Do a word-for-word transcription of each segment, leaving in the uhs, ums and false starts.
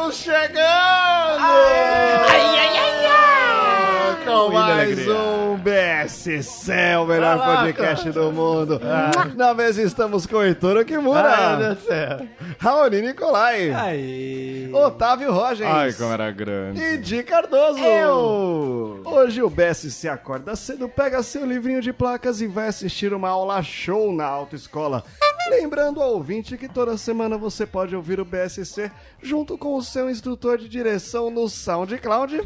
Estamos chegando! Ai, ai, ai, ai! Com mais um B S C, o melhor Caraca. podcast do mundo. Ah. Na mesa estamos com Heitor Okimura. Ai, meu Deus do céu. Raoni Nicolai. Aí. Otávio Rogens. Ai, como era grande. E Di Cardoso. Eu. Hoje o B S C acorda cedo, pega seu livrinho de placas e vai assistir uma aula show na autoescola. Lembrando ao ouvinte que toda semana você pode ouvir o B S C junto com o seu instrutor de direção no SoundCloud,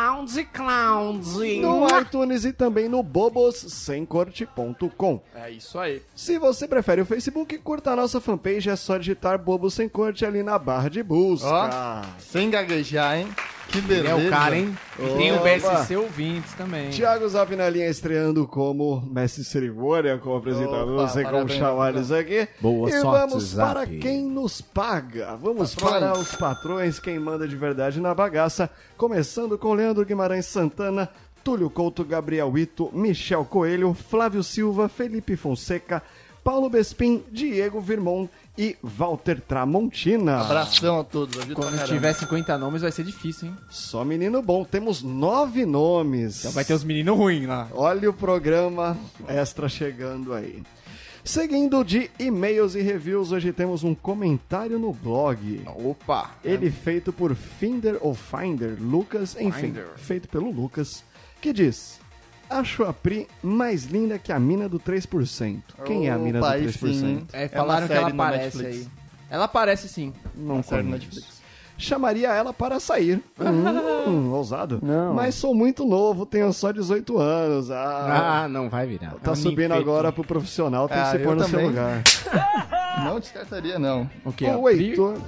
SoundCloud. no iTunes e também no bobos sem corte ponto com. É isso aí. Se você prefere o Facebook, curta a nossa fanpage, é só digitar Bobo Sem Corte ali na barra de busca. Ó, sem gaguejar, hein? Que beleza. É o cara, hein? Opa. E tem o B S C ouvintes também. Thiago Zap na linha estreando como mestre cerimônia, como apresentador, Opa, não sei como parabéns, chamar eles aqui. Boa e sorte, vamos Zap. para quem nos paga. Vamos Patrões. para os patrões, quem manda de verdade na bagaça. Começando com Leandro Guimarães Santana, Túlio Couto, Gabriel Ito, Michel Coelho, Flávio Silva, Felipe Fonseca, Paulo Bespin, Diego Virmon e Walter Tramontina. Abração a todos. Ajuda pra Quando caramba. tiver cinquenta nomes vai ser difícil, hein? Só menino bom, temos nove nomes. Então vai ter os meninos ruins lá. Olha o programa extra chegando aí. Seguindo de e-mails e reviews, hoje temos um comentário no blog. Opa. Ele feito por Finder ou Finder, Lucas, enfim, Finder. feito pelo Lucas, que diz: acho a Pri mais linda que a mina do três por cento. Quem é a mina Opa, do aí três por cento? sim, hein? É, É falaram uma que ela série no aparece Netflix. aí. Ela aparece sim. Não Uma série no conheço. Netflix. Chamaria ela para sair. Hum, ousado. Não. Mas sou muito novo, tenho só dezoito anos. Ah, Ah, não vai virar. tá é um subindo ninfeito. agora pro profissional, tem Ah, que se eu pôr no seu também. lugar. Não descartaria, não. O que? O Heitor...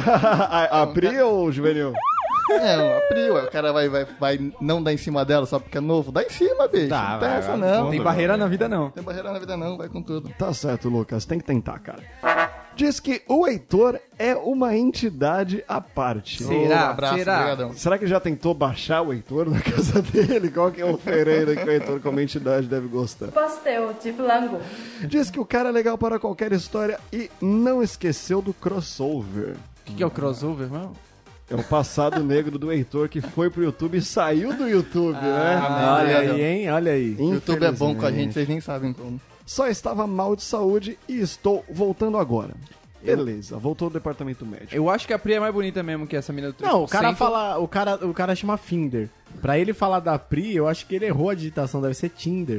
a, a Pri ou o Juvenil? É, a Pri, ué, o cara vai, vai, vai não dar em cima dela só porque é novo. Dá em cima, bicho. Dá, não vai, tem essa, vai, não. Não tem barreira na vida, não. Tem barreira na vida, não. Vai com tudo. Tá certo, Lucas, tem que tentar, cara. Diz que o Heitor é uma entidade à parte. Será? Ô, abraço, Será? obrigadão. Será que já tentou baixar o Heitor na casa dele? Qual que é o oferenda que o Heitor como entidade deve gostar? Pastel de flango. Diz que o cara é legal para qualquer história e não esqueceu do crossover. O que, que é o crossover, mano? É o passado negro do Heitor que foi pro YouTube e saiu do YouTube, né? Ah, Olha obrigado. aí, hein? Olha aí. O YouTube é bom com a gente, Infelizmente. vocês nem sabem como. Só estava mal de saúde e estou voltando agora. Beleza, voltou do departamento médico. Eu acho que a Pri é mais bonita mesmo que essa mina do três Não, por o cara cento. fala, o cara, o cara chama Finder. Pra ele falar da Pri, eu acho que ele errou a digitação, deve ser Tinder.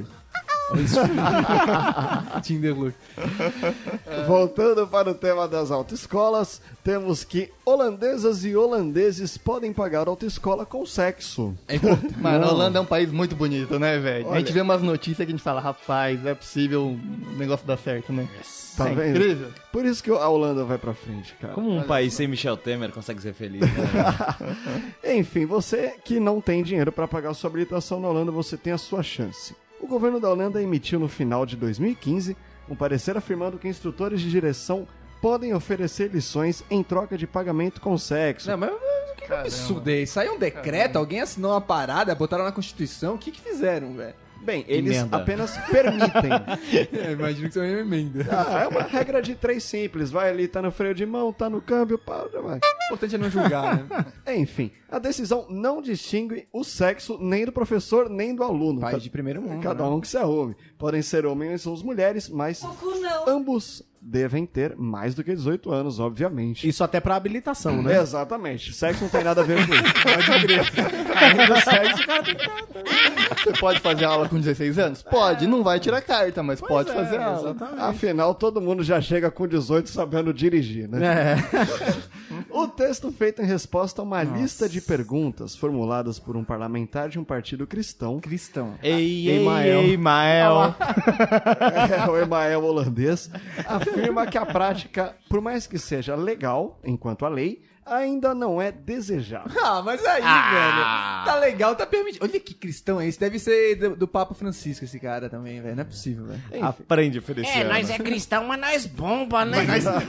Tinder Look. Voltando para o tema das autoescolas, temos que holandesas e holandeses podem pagar autoescola com sexo. É importante. Mano, a Holanda é um país muito bonito, né, velho? A Olha. gente vê umas notícias que a gente fala, rapaz, é possível o negócio dar certo, né? Tá é vendo? incrível. Por isso que a Holanda vai pra frente, cara. Como um país sem Michel Temer consegue ser feliz? Né? Enfim, você que não tem dinheiro para pagar sua habilitação na Holanda, você tem a sua chance. O governo da Holanda emitiu no final de dois mil e quinze um parecer afirmando que instrutores de direção podem oferecer lições em troca de pagamento com sexo. Não, mas mas o que, que absurdo é isso? Saiu um decreto, alguém assinou uma parada, botaram na Constituição, o que que fizeram, velho? Bem, eles Emenda. apenas permitem. É, imagino que isso é uma emenda. Ah, é uma regra de três simples. Vai ali, tá no freio de mão, tá no câmbio, pá, já vai. O importante é não julgar, né? Enfim, a decisão não distingue o sexo nem do professor nem do aluno. País Ca- de primeiro mundo. Cada né? um que se arrume. Podem ser homens ou mulheres, mas ambos devem ter mais do que dezoito anos, obviamente. Isso até pra habilitação, né? Exatamente. Sexo não tem nada a ver com isso. Pode crer. Além do sexo, o cara tem que... Você pode fazer aula com dezesseis anos? Pode, não vai tirar carta, mas pode é, fazer aula. exatamente. Afinal, todo mundo já chega com dezoito sabendo dirigir, né? É. O texto feito em resposta a uma lista de perguntas formuladas por um parlamentar de um partido cristão, Cristão. ei, Emael. ei, Emael. é, o Emael holandês, afirma que a prática, por mais que seja legal, enquanto a lei, ainda não é desejável. Ah, mas aí, velho. Tá legal, tá permitido. Olha que cristão é esse. Deve ser do, do Papa Francisco esse cara também, velho. Não é possível, velho. Aprende, Feliciano. É, nós é cristão, mas nós bomba, né?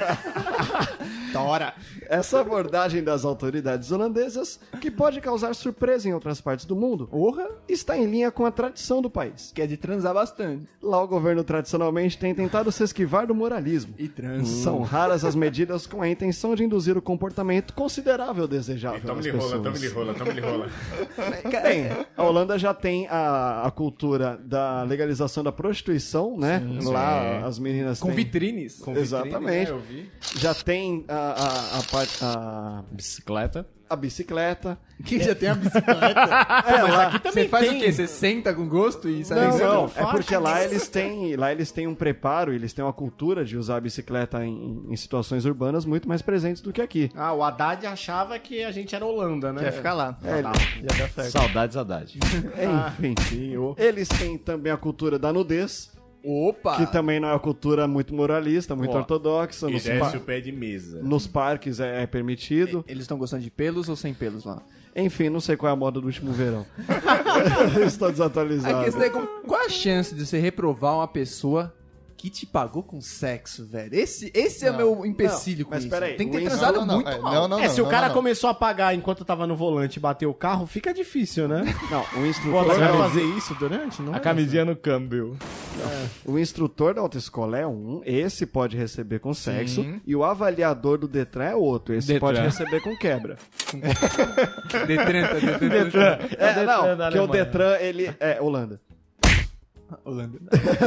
Tora. Essa abordagem das autoridades holandesas, que pode causar surpresa em outras partes do mundo, Porra. está em linha com a tradição do país. Que é de transar bastante. Lá o governo tradicionalmente tem tentado se esquivar do moralismo. E trans. São raras as medidas com a intenção de induzir o comportamento aumento considerável desejável Tamo nas de rola, pessoas. tamo de rola, tamo de rola. Bem, a Holanda já tem a, a cultura da legalização da prostituição, né? Lá as meninas Com têm... vitrines. Com Exatamente. É, eu vi. Já tem a, a, a, parte- a, Bicicleta. a bicicleta. Que já tem a bicicleta. É, Mas lá- aqui também Você faz tem. o quê? Você senta com gosto e sai Não, dentro? não, é faixa. porque lá eles têm, lá eles têm um preparo, eles têm uma cultura de usar a bicicleta em, em situações urbanas muito mais presentes do que aqui. Ah, o Haddad achava que a gente era Holanda, né? Quer ficar lá. É, Já dá certo. Saudades, Haddad. enfim. Sim, o... Eles têm também a cultura da nudez, Opa! que também não é uma cultura muito moralista, muito Ó, ortodoxa. E Nos, desce pa- o pé de mesa. nos parques é, é permitido. Eles estão gostando de pelos ou sem pelos lá? Enfim, não sei qual é a moda do último verão. Estou A desatualizado. questão é como- qual a chance de você reprovar uma pessoa que te pagou com sexo, velho? Esse, esse é o meu empecilho com mas isso. peraí, Tem que ter o transado Não, não, muito é, mal. não, não, é, se não, o cara não. começou a pagar enquanto tava no volante e bateu o carro, fica difícil, né? Não, o Pô, instrutor, você vai da- fazer isso durante? Não A é camisinha no câmbio. o instrutor da autoescola é um, esse pode receber com sexo, e o avaliador do Detran é outro, esse Detran. pode receber com quebra. Detran, Detran, Detran. É, não, da porque o Alemanha. Detran, ele é Holanda. Holanda.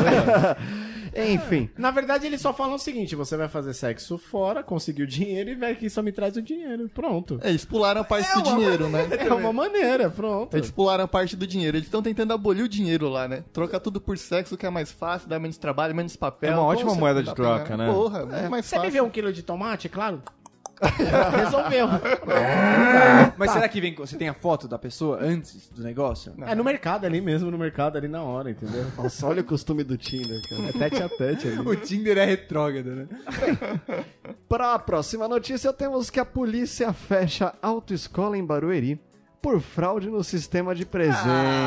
Enfim, Na verdade, eles só falam o seguinte: você vai fazer sexo fora, conseguiu dinheiro e vai aqui só me traz o dinheiro. Pronto. É, eles pularam a parte do dinheiro, né? É uma maneira, pronto. Eles pularam a parte do dinheiro. Eles estão tentando abolir o dinheiro lá, né? Trocar tudo por sexo, que é mais fácil, dá menos trabalho, menos papel. É uma ótima Pô, moeda não de dá pra troca, ganhar. né? Porra, é mais Você fácil. me vê um quilo de tomate, claro? Resolveu. Mas será que vem, você tem a foto da pessoa antes do negócio? É no mercado ali mesmo, no mercado ali na hora, entendeu? nossa, olha o costume do Tinder, cara. É tete a tete ali. O Tinder é retrógrado, né? Para a próxima notícia, temos que a polícia fecha autoescola em Barueri por fraude no sistema de presença.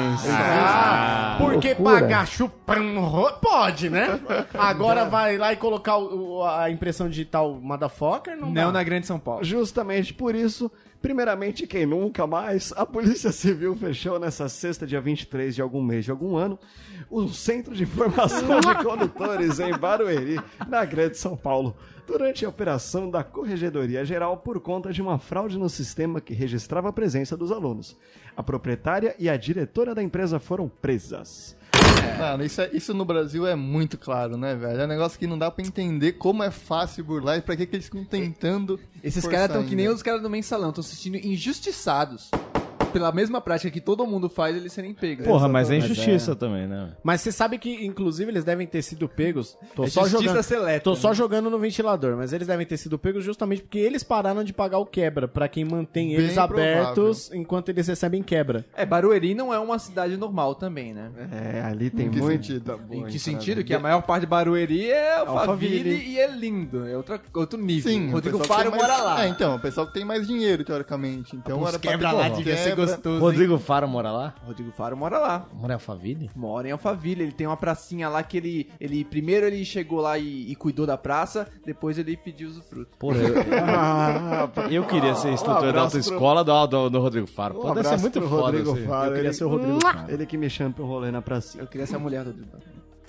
Ah, porque loucura. pagar chupando ro- pode, né? Agora vai lá e colocar o- o- a impressão digital motherfucker, não, Não dá. na Grande São Paulo. Justamente por isso, primeiramente, quem nunca mais, a Polícia Civil fechou nessa sexta, dia vinte e três de algum mês de algum ano, o Centro de Informação de Condutores em Barueri, na Grande São Paulo, durante a operação da Corregedoria Geral por conta de uma fraude no sistema que registrava a presença dos alunos. A proprietária e a diretora da empresa foram presas. Mano, isso, é- isso no Brasil é muito claro, né, velho? É um negócio que não dá pra entender como é fácil burlar e pra que, que eles ficam tentando. Esses forçar caras estão que nem ainda. os caras do Mensalão, estão se sentindo injustiçados. Pela mesma prática que todo mundo faz, eles serem pegos. Porra, mas é Exatamente. injustiça também, né? Mas você sabe que, inclusive, eles devem ter sido pegos. Tô É só justiça jogando. seleta, Tô né? só jogando no ventilador, mas eles devem ter sido pegos justamente porque eles pararam de pagar o quebra, pra quem mantém Bem eles abertos enquanto eles recebem quebra. É, Barueri não é uma cidade normal também, né? É, ali tem que muito... sentido? Em que sentido? Que a maior parte de Barueri é Alphaville, Alphaville. e é lindo. É outra, outro nível. Sim, Rodrigo o pessoal Faro que tem mora mais- lá. É, então, o pessoal que tem mais dinheiro, teoricamente. Então Os era pra quebra ter lá como devia ser quebra. gostoso, hein? Rodrigo Faro mora lá? Rodrigo Faro mora lá. Mora em Alphaville? Mora em Alphaville. Ele tem uma pracinha lá que ele... ele primeiro ele chegou lá e, e cuidou da praça, depois ele pediu usufruto. Porra, eu, Ah, eu queria ser instrutor da abraço autoescola do, do, do Rodrigo Faro. Um Pô, deve ser abraço muito pro foda Rodrigo assim. Faro. Eu queria ele, ser o Rodrigo Faro. Ele que me chama pro rolê na pracinha. Eu queria ser a mulher do Rodrigo Faro.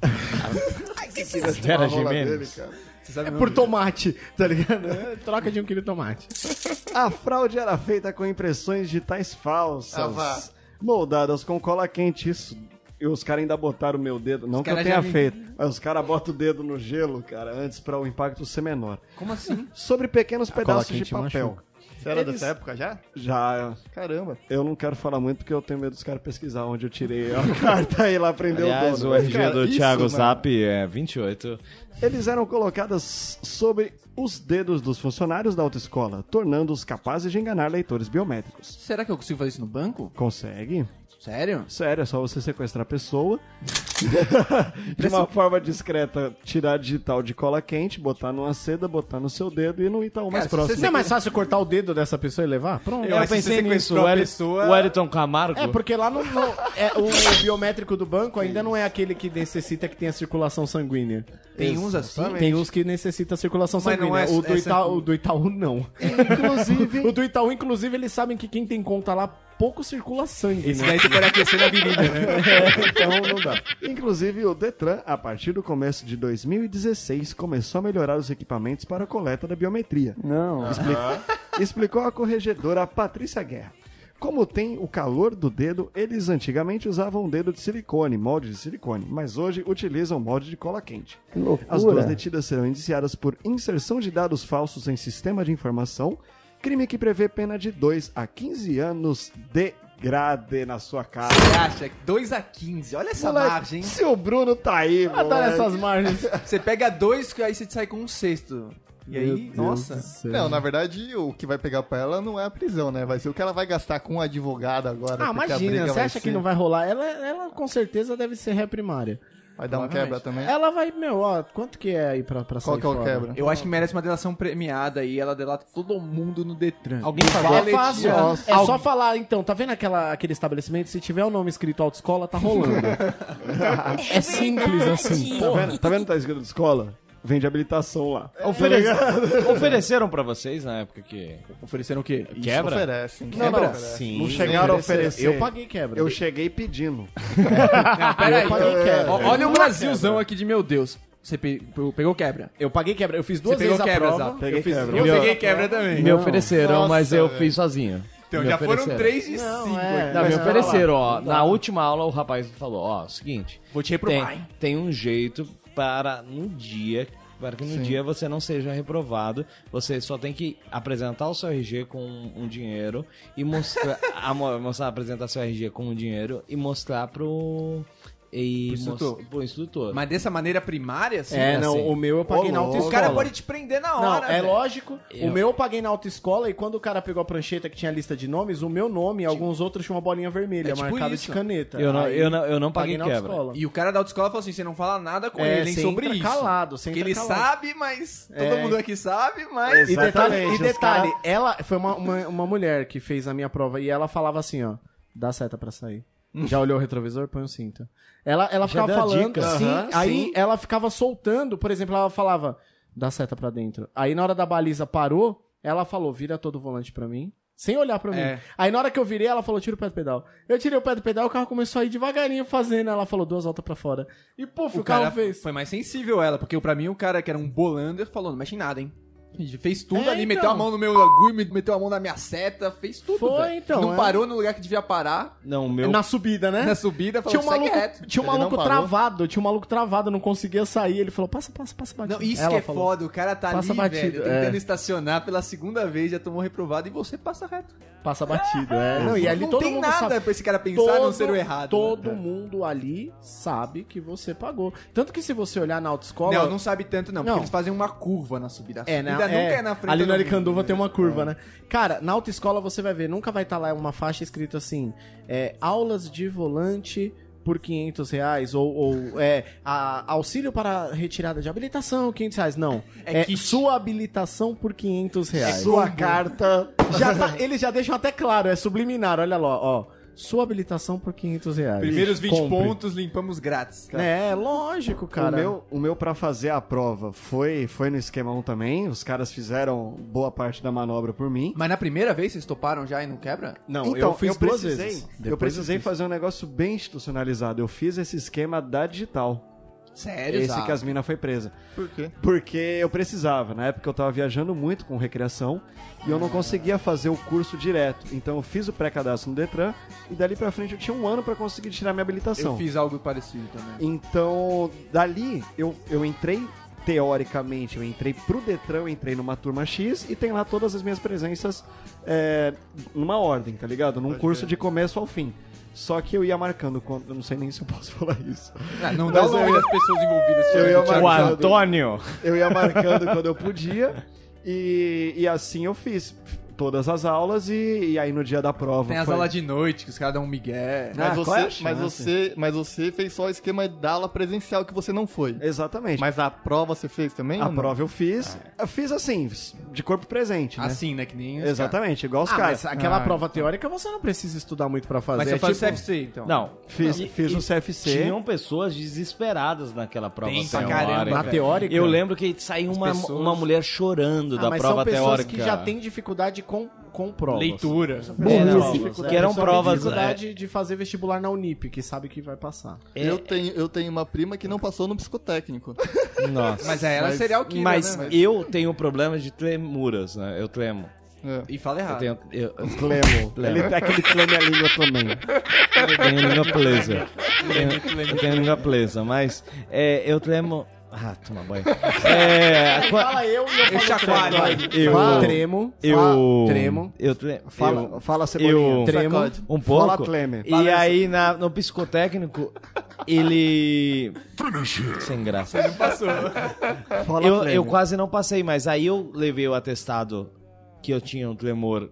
Vera A rola dele, Gimenez. cara. Você sabe É o nome por dele? tomate, tá ligado? É, troca de um quilo de tomate. A fraude era feita com impressões digitais falsas, Ah, vá. moldadas com cola quente. Isso. E os caras ainda botaram o meu dedo, não que eu caras tenha já me- feito, mas os caras botam o dedo no gelo, cara, antes para o impacto ser menor. Como assim? Sobre pequenos cola pedaços de quente papel. machuca. Você era Eles- dessa época já? Já, Caramba. eu não quero falar muito porque eu tenho medo dos caras pesquisar onde eu tirei a carta e lá prender Aliás, o dono. o R G Cara, do isso, Thiago mano. Zap é vinte e oito. Eles eram colocadas sobre os dedos dos funcionários da autoescola, tornando-os capazes de enganar leitores biométricos. Será que eu consigo fazer isso no banco? Consegue? Sério? Sério, é só você sequestrar a pessoa, de uma forma discreta, tirar digital de cola quente, botar numa seda, botar no seu dedo e no Itaú mais se próximo. Não é mais fácil cortar o dedo dessa pessoa e levar? Pronto. Eu, acho que pensei você nisso, sequestrou o, a Eri- pessoa- o Eriton Camargo. É, porque lá no, no- é, o biométrico do banco ainda não é aquele que necessita que tenha circulação sanguínea. Tem uns assim? Tem uns que necessitam circulação Mas não sanguínea. é- o, do é Itaú, sangu- o do Itaú, não. Inclusive, O do Itaú, inclusive, eles sabem que quem tem conta lá pouco circula sangue, Esse né? daí você pode aquecer na virilha, né? Então não dá. inclusive, o Detran, a partir do começo de dois mil e dezesseis, começou a melhorar os equipamentos para a coleta da biometria. Não. explicou a corregedora Patrícia Guerra. Como tem o calor do dedo, eles antigamente usavam um dedo de silicone, molde de silicone, mas hoje utilizam molde de cola quente. Que loucura. As duas detidas serão indiciadas por inserção de dados falsos em sistema de informação, crime que prevê pena de dois a quinze anos de grade na sua cara. Você acha? dois a quinze. Olha essa Moleque, margem. se o Bruno tá aí, Adoro moleque. essas margens. Você pega dois, aí você sai com um sexto. E aí, nossa. Não, na verdade, o que vai pegar pra ela não é a prisão, né? Vai ser o que ela vai gastar com um advogado agora. Ah, porque a imagina, briga você vai acha que ser- não vai rolar? Ela, ela com certeza deve ser ré primária. Vai dar um quebra também? Ela vai, meu, ó, quanto que é aí pra, pra sair Qual que é o fora? quebra? Eu acho que merece uma delação premiada aí. Ela delata todo mundo no Detran. Alguém É pagou? fácil, Nossa. é só falar, então, tá vendo aquela, aquele estabelecimento? Se tiver o nome escrito autoescola, tá rolando. É simples assim. Tá vendo? Tá vendo que tá escrito de escola? Vende habilitação lá. Ofere- Ofereceram pra vocês na época que Ofereceram o quê? quebra? Oferece. Não, não. Sim. Não chegaram a oferecer. Eu paguei quebra. Eu cheguei pedindo. Não, peraí. Eu paguei quebra. Ó, Olha o Brasilzão aqui de meu Deus. Você pe- pegou quebra? Eu paguei quebra. Eu fiz duas Você pegou vezes a quebra, prova. Zap? Peguei eu fiz quebra. duas Eu vezes peguei a quebra prova. também. Me ofereceram, Nossa, mas eu velho. fiz sozinho. Então Me já foram ofereceram. três de Não, cinco. é. aqui. Não, me Mas ofereceram, fala ó. lá. Na última aula o rapaz falou, ó, seguinte. Vou te Tem, reprovar, hein? tem um jeito para no dia, para que no dia você não seja reprovado. Você só tem que apresentar o seu R G com um dinheiro e mostrar, a, mo- mostrar apresentar seu R G com um dinheiro e mostrar pro e Pro instrutor. mos- pro instrutor. Mas dessa maneira primária, assim? É, não, assim. o meu eu paguei Ô, na louco. autoescola. O cara pode te prender na Não, hora, é velho. lógico. Eu- O meu eu paguei na autoescola e quando o cara pegou a prancheta que tinha a lista de nomes, o meu nome e alguns outros tinham uma bolinha vermelha, É tipo marcada isso. de caneta. Eu não- Aí, eu não- eu não paguei na quebra. autoescola. E o cara da autoescola falou assim, você não fala nada com É, ele, hein, você sobre entra isso. calado, você Porque entra ele calado. sabe, mas... Todo É. mundo aqui sabe, mas... E detalhe, Exatamente, e os detalhe cara- ela foi uma, uma, uma mulher que fez a minha prova e ela falava assim, ó, dá seta pra sair. Já olhou o retrovisor? Põe o cinto. Ela, ela ficava deu a falando, dica. sim, Aham, aí sim. ela ficava soltando, por exemplo, ela falava, dá seta pra dentro. Aí na hora da baliza parou, ela falou, vira todo o volante pra mim, sem olhar pra É. mim. Aí na hora que eu virei, ela falou, tira o pé do pedal. Eu tirei o pé do pedal, o carro começou a ir devagarinho fazendo, ela falou, duas voltas pra fora. E puf, o, O carro cara fez. foi mais sensível ela, porque pra mim o cara que era um bolander falou, não mexe em nada, hein. A gente fez tudo É, ali, então. meteu a mão no meu agulho, meteu a mão na minha seta, fez tudo, Foi, velho. então, Não é. parou no lugar que devia parar, Não, o meu Na subida, né? na subida, Tinha falou, um segue maluco, reto. tinha um Ele não maluco parou? travado, tinha um maluco travado, não conseguia sair. Ele falou, passa, passa, passa batido. Não, isso Ela que é falou. foda, o cara tá Passa ali, batido, velho, tentando é. estacionar pela segunda vez, já tomou reprovado e você passa reto. Passa batido, é. Não, e ali não todo tem mundo nada sabe. pra esse cara pensar não ser o errado. Todo né? mundo ali sabe que você pagou. Tanto que se você olhar na autoescola... Não, não sabe tanto não, porque Não. eles fazem uma curva na subida. A É, subida né? nunca É, é na frente ali do no Aricanduva mundo, tem né? uma curva, né? Cara, na autoescola você vai ver, nunca vai estar lá uma faixa escrita assim, é, aulas de volante por quinhentos reais, ou, ou é, a- auxílio para retirada de habilitação, quinhentos reais. Não, É é, kit. sua habilitação por quinhentos reais. Sua carta. Já tá- eles já deixam até claro, é subliminar, olha lá, ó. Sua habilitação por quinhentos reais. Primeiros vinte Compre. pontos limpamos grátis. É, lógico, cara. O meu, o meu pra fazer a prova foi, foi no esquema um também. Os caras fizeram boa parte da manobra por mim. Mas na primeira vez vocês toparam já e não quebra? Não, então, eu fiz duas precisei, vezes. eu Depois precisei fiz. fazer um negócio bem institucionalizado. Eu fiz esse esquema da digital. Sério, Esse Zá? que as minas foi presa. Por quê? Porque eu precisava. Na época eu tava viajando muito com recreação e eu não conseguia fazer o curso direto. Então eu fiz o pré-cadastro no Detran e dali pra frente eu tinha um ano pra conseguir tirar minha habilitação. Eu fiz algo parecido também. Então, dali eu, eu entrei, teoricamente, eu entrei pro Detran, eu entrei numa turma X e tem lá todas as minhas presenças é, numa ordem, tá ligado? Num curso de começo ao fim. Só que eu ia marcando, quando, eu não sei nem se eu posso falar isso. Ah, não dá o Mas eu nome ia- das pessoas envolvidas. eu ia Thiago. O marcando. Antônio. Eu ia marcando quando eu podia e, e assim eu fiz todas as aulas e, e aí no dia da prova Tem as foi... aulas de noite, que os caras dão um migué. Ah, Mas, qual é a você, mas, chance? você, mas você fez só o esquema da aula presencial que você não foi. Exatamente. Mas a prova você fez também? a ou não? prova eu fiz, eu fiz assim, de corpo presente, né? Assim, né? Que nem os Exatamente, igual os Ah, caras. mas aquela Ah, prova teórica você não precisa estudar muito pra fazer. Mas você é faz tipo- o C F C, então. Não. Fiz, E- fiz e o C F C. Tinham pessoas desesperadas naquela prova Tem pra teórica. caramba, Na velho. teórica? Eu lembro que saiu uma, pessoas- uma mulher chorando Ah, da mas prova são pessoas teórica. que já têm dificuldade com, com provas. Leitura. É, não, Provas, que é. eram Pessoa tem provas. dificuldade de fazer vestibular na Unip, que sabe que vai passar. é, Eu, tenho, eu tenho uma prima que não passou no psicotécnico. Nossa. Mas aí ela é Mas- serial killer, Mas né? eu tenho problema de tremuras, né? Eu tremo. É. E fala Eu errado. tenho, eu, eu Clemo. Clemo. Ele tem aquele cleme a língua também. tenho língua presa. Tenho, eu tenho língua presa, mas é, eu tremo... Ah, toma banho. É, qua- Fala eu e eu, Eu falo chacoalho. tremo. Eu- Fala tremo. eu... Fala tremo. Eu tre... Fala, eu- fala Cebolinha. eu- Tremo. um pouco. Fala Cleme. E aí, na, no psicotécnico, ele... Sem graça. Fala Eu, Cleme. eu quase não passei, mas aí eu levei o atestado que eu tinha um tremor.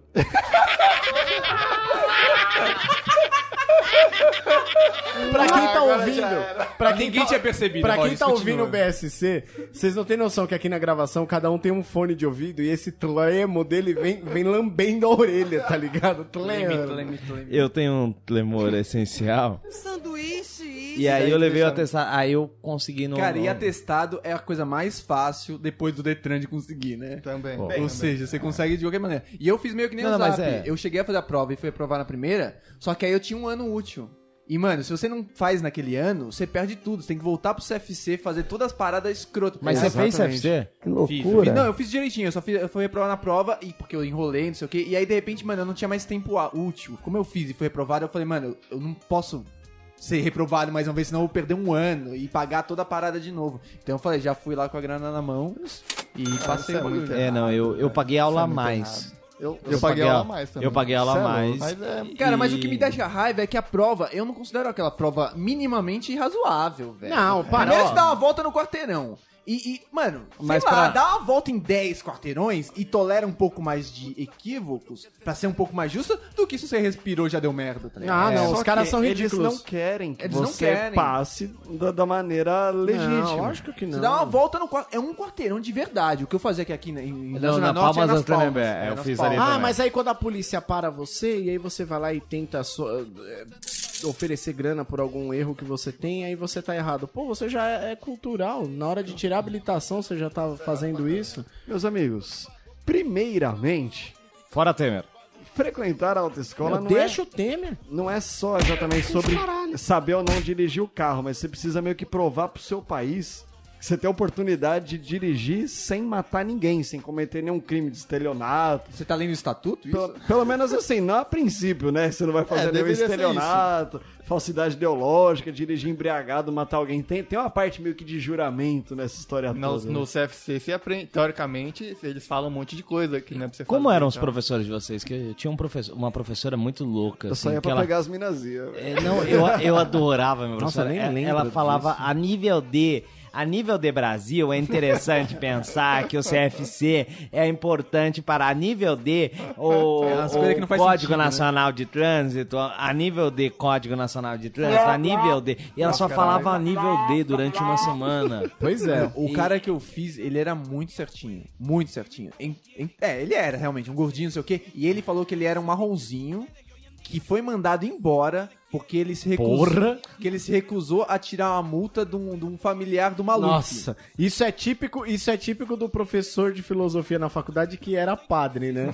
Pra quem tá ouvindo, pra quem Ninguém tá, tinha percebido, Pra quem Maurício, tá continua. ouvindo o B S C, vocês não têm noção que aqui na gravação cada um tem um fone de ouvido e esse tremo dele vem, vem lambendo a orelha, tá ligado? Tremo. Eu tenho um tremor essencial. Sanduíche, isso. E aí eu levei o atestado, aí eu consegui no... Cara, e no- atestado é a coisa mais fácil depois do Detran de conseguir, né? Também. Pô. Bem, Ou também. seja, você consegue de qualquer maneira. E eu fiz meio que nem Não, o não, mas Zap. é. Eu cheguei a fazer a prova e fui aprovar na primeira, só que aí eu tinha um ano útil. E, mano, se você não faz naquele ano, você perde tudo. Você tem que voltar pro C F C, fazer todas as paradas escrotas. Mas você fez C F Exatamente. C? Que Fiz, loucura. fiz- não, eu fiz direitinho, eu só fiz, eu fui reprovar na prova, e porque eu enrolei, não sei o quê, e aí de repente, mano, eu não tinha mais tempo á- útil. Como eu fiz e fui reprovado, eu falei, mano, eu, eu não posso ser reprovado mais uma vez, senão eu vou perder um ano e pagar toda a parada de novo. Então eu falei, já fui lá com a grana na mão e passei isso é o bagulho. muito É, não, eu, eu paguei aula a mais. Eu, eu, Eu paguei paguei aula a- a mais também. Eu paguei aula a Sério? mais. Mas é... Cara, mas E- o que me deixa raiva é que a prova, eu não considero aquela prova minimamente razoável, velho. Não, para, Primeiro ó. você dá uma volta no quarteirão. E, e, mano, sei Mas lá, pra- dá uma volta em dez quarteirões e tolera um pouco mais de equívocos pra ser um pouco mais justo do que se você respirou já deu merda, tá ligado? Ah, não, Só os caras que são eles ridículos. não querem que Eles não você querem. passe da, da maneira legítima. Não, lógico que não. Você dá uma volta no quarteirão, é um quarteirão de verdade. O que eu fazia aqui, aqui na, em, em Não, Zona na Norte é Palmas nas do Tremembé, Palmas. é, eu nas fiz Palmas. ali Ah, também. mas aí quando a polícia para você e aí você vai lá e tenta so- eh, oferecer grana por algum erro que você tem, aí você tá errado. Pô, você já é, é cultural. Na hora de tirar a habilitação, você já tá fazendo isso. Meus amigos, primeiramente, Fora Temer. frequentar a autoescola Meu, não, deixa é, o Temer. não é só exatamente sobre saber ou não dirigir o carro, mas você precisa meio que provar pro seu país que você tem a oportunidade de dirigir sem matar ninguém, sem cometer nenhum crime de estelionato. Você tá lendo o estatuto? Isso? Pelo, pelo menos assim, não a princípio, né? Você não vai fazer É, nenhum deveria ser estelionato, falsidade ideológica, dirigir embriagado, matar alguém. Tem, tem uma parte meio que de juramento nessa história No, toda. né? no C F C, você aprende, teoricamente, eles falam um monte de coisa que não é pra você Como fazer, eram os então. professores de vocês? Que eu tinha um professor, uma professora muito louca. Eu só assim, ia que pra ela... pegar as minazias. É, não, eu, eu adorava minha Nossa, professora. nem Ela- lembro Ela falava disso. a nível de... A nível de Brasil, é interessante pensar que o C F C é importante para a nível de o, É umas o coisas que não faz Código sentido, né? Nacional de Trânsito, a nível de Código Nacional de Trânsito, a nível de... E ela só falava a nível de durante uma semana. Pois é. O cara que eu fiz, ele era muito certinho. Muito certinho. Em- em- é, ele era realmente um gordinho, não sei o quê. E ele falou que ele era um marronzinho que foi mandado embora porque ele se recusou, Porra! que ele se recusou a tirar uma multa de um, de um familiar do maluco. Nossa, isso é típico, isso é típico do professor de filosofia na faculdade que era padre, né?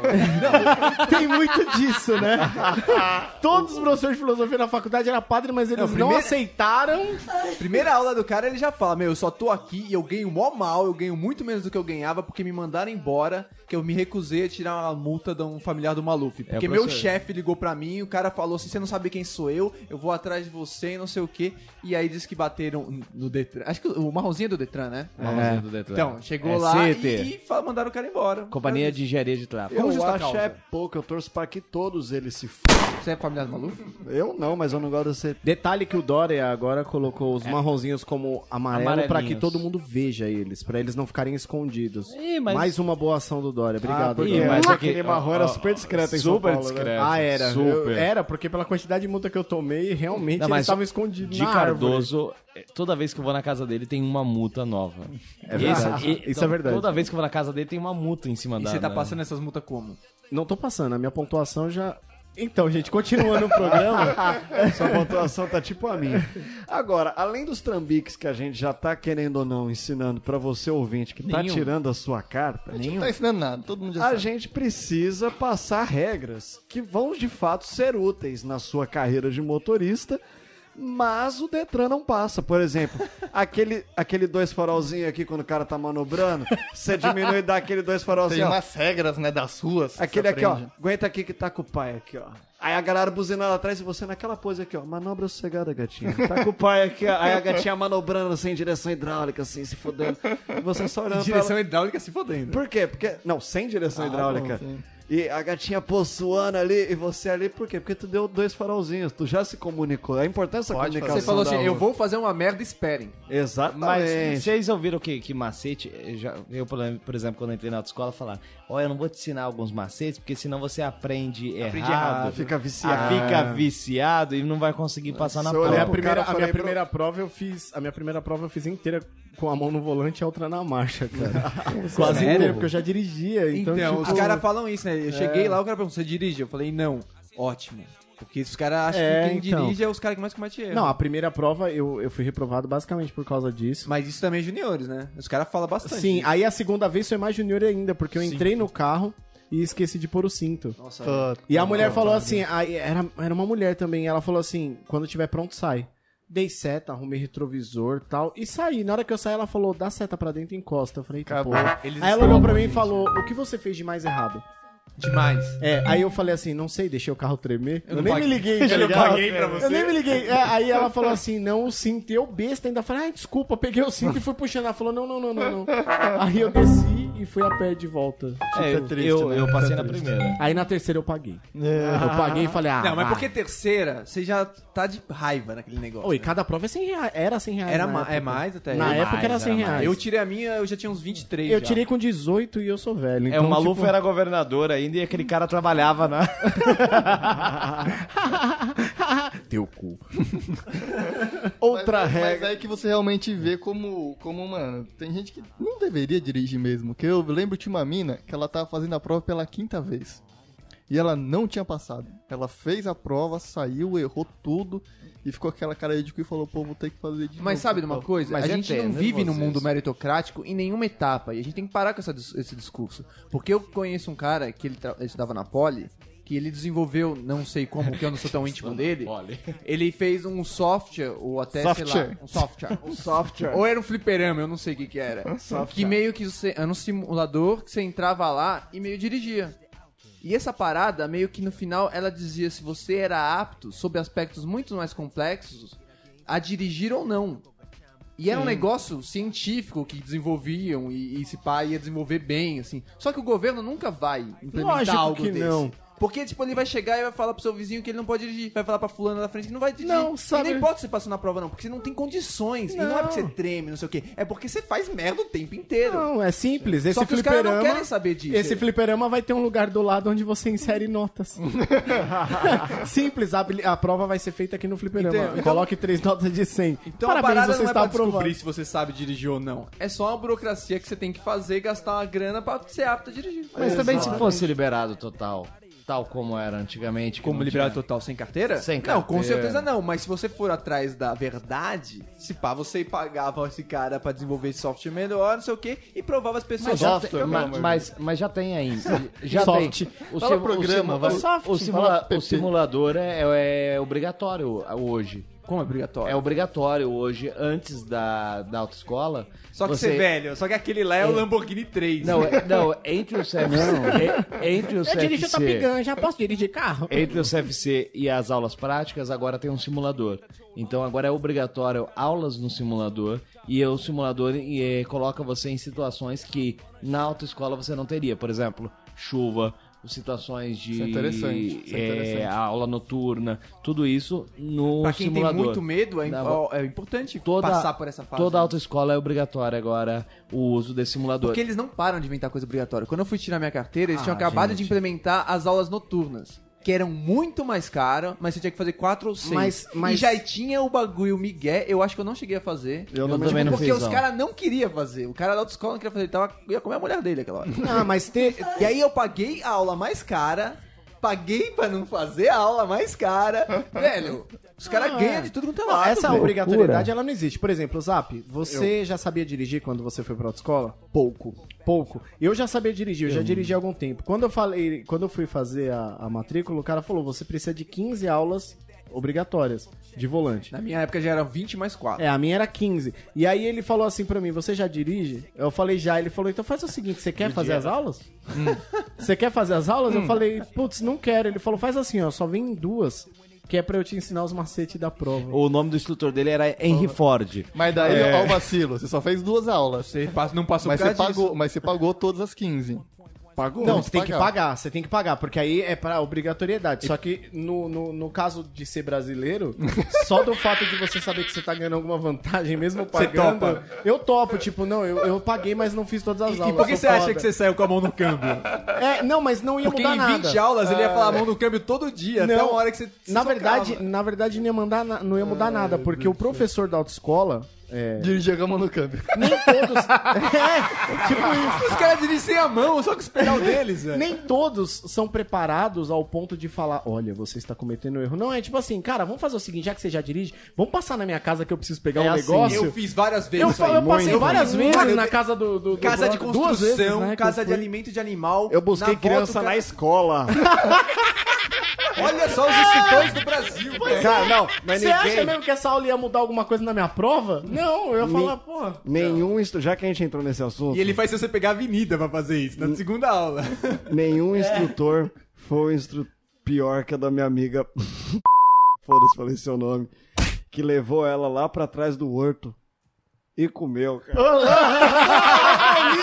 Não, tem muito disso, né? Todos os professores de filosofia na faculdade eram padre, mas eles Não, não, primeiro- aceitaram. Primeira aula do cara, ele já fala, meu, eu só tô aqui e eu ganho mó mal, eu ganho muito menos do que eu ganhava porque me mandaram embora, que eu me recusei a tirar uma multa de um familiar do Maluf. Porque meu professor. chefe ligou pra mim e o cara falou assim, você não sabe quem sou eu, eu vou atrás de você e não sei o quê. E aí disse que bateram no Detran. Acho que o marronzinho é do Detran, né? Marronzinho do Detran. Então, chegou É lá C T. e, e fa- mandaram o cara embora. Companhia de Engenharia de Tráfego. Com Eu justa acho causa. é pouco, eu torço pra que todos eles se f... Você é familiar do Maluf? Eu não, mas eu não gosto de ser... Detalhe que o Dória agora colocou os marronzinhos como amarelo pra que Amarelinhos. todo mundo veja eles, pra eles não ficarem escondidos. Ih, mas- Mais uma boa ação do Dória. Obrigado, Ah, porque Ih, Dória. mas aqui- aquele marrom era super discreto em São Super Paulo, né? discreto. Ah, era. Super. Eu- era, porque pela quantidade de multa que eu tomei, realmente Não, eles mas estavam escondidos De na árvore. Cardoso, toda vez que eu vou na casa dele tem uma multa nova. É verdade. Isso é verdade. Toda vez que eu vou na casa dele tem uma multa em cima E da... você tá da- passando essas multas como? Não tô passando, a minha pontuação já... Então, gente, continuando o programa... Sua pontuação tá tipo a minha. Agora, além dos trambiques que a gente já tá, querendo ou não, ensinando pra você ouvinte que tá Nenhum. tirando a sua carta, Não tá ensinando nada, todo mundo já a sabe. gente precisa passar regras que vão de fato ser úteis na sua carreira de motorista, Mas o Detran não passa. Por exemplo, aquele, aquele dois farolzinhos aqui, quando o cara tá manobrando, você diminui e dá aquele dois Tem farolzinhos. ó. umas regras, né, das ruas. que Aquele você aqui, ó. aprende. Aguenta aqui que tá com o pai aqui, ó. Aí a galera buzinando atrás e você naquela pose aqui, ó. Manobra sossegada, gatinha. Tá com o pai aqui, ó. Aí a gatinha manobrando assim, em direção hidráulica, assim, se fodendo. E você só olhando pra Direção ela. hidráulica se fodendo. Por quê? Porque. Não, sem direção Ah, hidráulica. bom, sim. E a gatinha possuando ali e você ali, por quê? Porque tu deu dois farolzinhos, tu já se comunicou. É importante essa Pode comunicação. Você falou assim, da eu rua. vou fazer uma merda, esperem. Exatamente. Mas vocês ouviram que, que macete? Eu, já, eu, por por exemplo, quando eu entrei na autoescola, falar: Olha, eu não vou te ensinar alguns macetes, porque senão você aprende, Aprende errado, errado. Fica ah, viciado. fica viciado e não vai conseguir passar na Se eu prova. olhar A, pro primeira, cara, a minha falei, bro- primeira prova eu fiz. A minha primeira prova eu fiz inteira com a mão no volante e a outra na marcha, cara. Quase Sério? inteira, porque eu já dirigia. Então, Então, tipo, os caras falam isso, né? Eu cheguei lá, o cara perguntou, você dirige? Eu falei, não. Ótimo. Porque os caras acham É, que quem então. dirige é os caras que mais cometem erro. Não, a primeira prova eu, eu fui reprovado basicamente por causa disso. Mas isso também é juniores, né? Os caras falam bastante. Sim, disso. aí a segunda vez foi mais junior ainda, porque eu entrei no carro e esqueci de pôr o cinto. Nossa, Puta, E a mulher não, falou cara. assim, aí era, era uma mulher também, ela falou assim, quando tiver pronto, sai. Dei seta, arrumei retrovisor e tal, e saí. Na hora que eu saí, ela falou, dá seta pra dentro e encosta. Eu falei, eita Acabou. porra. Eles Aí ela olhou pra estão, mim e gente. falou, o que você fez de mais errado? demais. É, aí eu falei assim, não sei, deixei o carro tremer. Eu, não nem paguei. me liguei, tá Eu não ligado? paguei pra você. Eu nem me liguei. É, aí ela falou assim, não, o cinto, eu besta ainda falei, ai, desculpa, peguei o cinto e fui puxando. Ela falou, não, não, não, não, não. Aí eu desci e fui a pé de volta. É, Isso eu, é triste, eu, né? eu passei Isso é na triste. primeira. Aí na terceira eu paguei. É. Eu paguei e falei, ah, Não, mas vai. porque terceira, você já tá de raiva naquele negócio. Oi, né? cada prova é cem reais. Era cem reais. Era na ma- época. é mais até. Na Eu- época era mais, cem era reais. Eu tirei a minha, eu já tinha uns vinte e três Eu já. tirei com dezoito e eu sou velho. É, Então, o Maluf tipo... era governador ainda e aquele cara trabalhava na... Teu cu. Outra mas, regra. Mas é aí que você realmente vê como, como, mano, tem gente que não deveria dirigir mesmo. Que eu lembro de uma mina que ela tava fazendo a prova pela quinta vez. E ela não tinha passado. Ela fez a prova, saiu, errou tudo. E ficou aquela cara de cu e falou, pô, vou ter que fazer de novo. Mas sabe de uma coisa? Mas a é gente ter, não né, vive num vocês? mundo meritocrático em nenhuma etapa. E a gente tem que parar com essa dis- esse discurso. Porque eu conheço um cara que ele, tra- ele estudava na Poli, que ele desenvolveu, não sei como, porque eu não sou tão íntimo dele. Ele fez um software, ou até, sei lá, Software. um software. O software. Ou era um fliperama, eu não sei o que que era. Que meio que você, era um simulador que você entrava lá e meio dirigia. E essa parada, meio que no final, ela dizia se você era apto, sob aspectos muito mais complexos, a dirigir ou não. E era um negócio científico que desenvolviam e, e esse pai ia desenvolver bem, assim. Só que o governo nunca vai implementar Lógico algo que desse. não. Porque, tipo, ele vai chegar e vai falar pro seu vizinho que ele não pode dirigir. Vai falar pra fulano da frente que não vai dirigir. Não, sabe- E não importa se você passou na prova, não. Porque você não tem condições. E não é porque você treme, não sei o quê. É porque você faz merda o tempo inteiro. Não, é simples. Esse Só que os caras fliperama... não querem saber disso. Esse fliperama vai ter um lugar do lado onde você insere notas. Simples, a, habili- a prova vai ser feita aqui no fliperama. Então- então- Coloque três notas de cem. Então Parabéns, a parada você não é está pra descobrir aprovado. se você sabe dirigir ou não. É só uma burocracia que você tem que fazer, gastar uma grana pra ser apto a dirigir. Mas também se fosse liberado total, tal como era antigamente. que Como não liberar tinha- total sem carteira? Sem Não, com carteira. certeza não. Mas se você for atrás da verdade, se pá, você pagava esse cara pra desenvolver esse software melhor, não sei o quê, e provava as pessoas. Mas já, Software, tem, pelo ma- amor de mas, mas já tem ainda. Já Soft. tem. O, Fala sim- programa, o, vai. sim- o, Soft, o simula- fala o P P. simulador é, é obrigatório hoje. Como é obrigatório? É obrigatório hoje, antes da, da autoescola. Só que você é velho, só que aquele lá é o Lamborghini três. Não, é- não, entre o C F C. e- Entre o Eu dirijo Top C F C. Gun, já posso dirigir carro? Entre o C F C e as aulas práticas, agora tem um simulador. Então agora é obrigatório aulas no simulador. E o simulador eh, coloca você em situações que na autoescola você não teria. Por exemplo, chuva, situações de Isso é interessante, isso é eh, interessante. aula noturna, tudo isso no Pra quem simulador. tem muito medo, é, im- Não, é importante toda, passar por essa fase. Toda né? autoescola é obrigatória agora o uso desse simulador. Porque eles não param de inventar coisa obrigatória. Quando eu fui tirar minha carteira, eles Ah, tinham acabado gente. de implementar as aulas noturnas. Que eram muito mais caras, mas você tinha que fazer quatro ou seis. Mas- mas- E já tinha o bagulho Miguel, eu acho que eu não cheguei a fazer. Eu Tipo, também não porque fiz, os não. caras não queriam fazer. O cara da autoescola não queria fazer, ele tava, ia comer a mulher dele aquela hora. Ah, mas ter... E aí eu paguei a aula mais cara, paguei pra não fazer a aula mais cara. Velho, os caras Não, ganham é. de tudo quanto é Não, lado. essa velho. obrigatoriedade, ela não existe. Por exemplo, Zap, você já sabia dirigir quando você foi pra autoescola? Pouco. Pouco. Eu já sabia dirigir, eu já dirigi há algum tempo. Quando eu falei, quando eu fui fazer a, a matrícula, o cara falou, você precisa de quinze aulas obrigatórias de volante. Na minha época já eram vinte mais quatro. É, a minha era quinze. E aí ele falou assim pra mim, você já dirige? Eu falei, já. Ele falou, então faz o seguinte, você quer fazer as aulas? Você quer fazer as aulas? Eu falei, putz, não quero. Ele falou, faz assim, ó, só vem duas, que é pra eu te ensinar os macetes da prova. O nome do instrutor dele era Henry Ford. Mas daí, ó o vacilo, você só fez duas aulas. Você passa- não passou Mas por você, causa disso. pagou, mas você pagou todas as quinze. Pagou? Não, Tem você que tem que pagar. pagar, você tem que pagar, porque aí é pra obrigatoriedade. Só que no, no, no caso de ser brasileiro, só do fato de você saber que você tá ganhando alguma vantagem, mesmo pagando, topa? eu topo, tipo, não, eu, eu paguei, mas não fiz todas as E aulas. por que sou você acha foda. que você saiu com a mão no câmbio? É, não, mas não ia Porque mudar em nada. vinte aulas ele ia falar a mão no câmbio todo dia, até Não, uma hora que você se Na socava. verdade, na verdade não ia, mandar na- não ia mudar nada, porque o professor da autoescola, é, Dirigir a mão no câmbio. nem todos... é, tipo isso. Os caras dirigem sem a mão, só com os pedal deles, velho. Nem todos são preparados ao ponto de falar, olha, você está cometendo um erro. Não, é tipo assim, cara, vamos fazer o seguinte, já que você já dirige, vamos passar na minha casa que eu preciso pegar É um assim, negócio. Eu fiz várias vezes Eu, isso aí. fa- eu passei muito. várias vezes Mano, na eu- casa do, do, do Casa de brother, duas construção, vezes, né, que eu casa de fui. alimento de animal. Eu busquei Na volta, criança o cara- na escola. Olha só os instrutores do Brasil, velho. Cara, não, mas Você acha ninguém... mesmo que essa aula ia mudar alguma coisa na minha prova? Não, eu ia falar, porra. Nenhum instru... Já que a gente entrou nesse assunto, E ele faz você pegar a avenida pra fazer isso, na segunda aula. nenhum instrutor foi o instru... pior que a da minha amiga. Foda-se, falei seu nome. Que levou ela lá pra trás do horto e comeu, cara.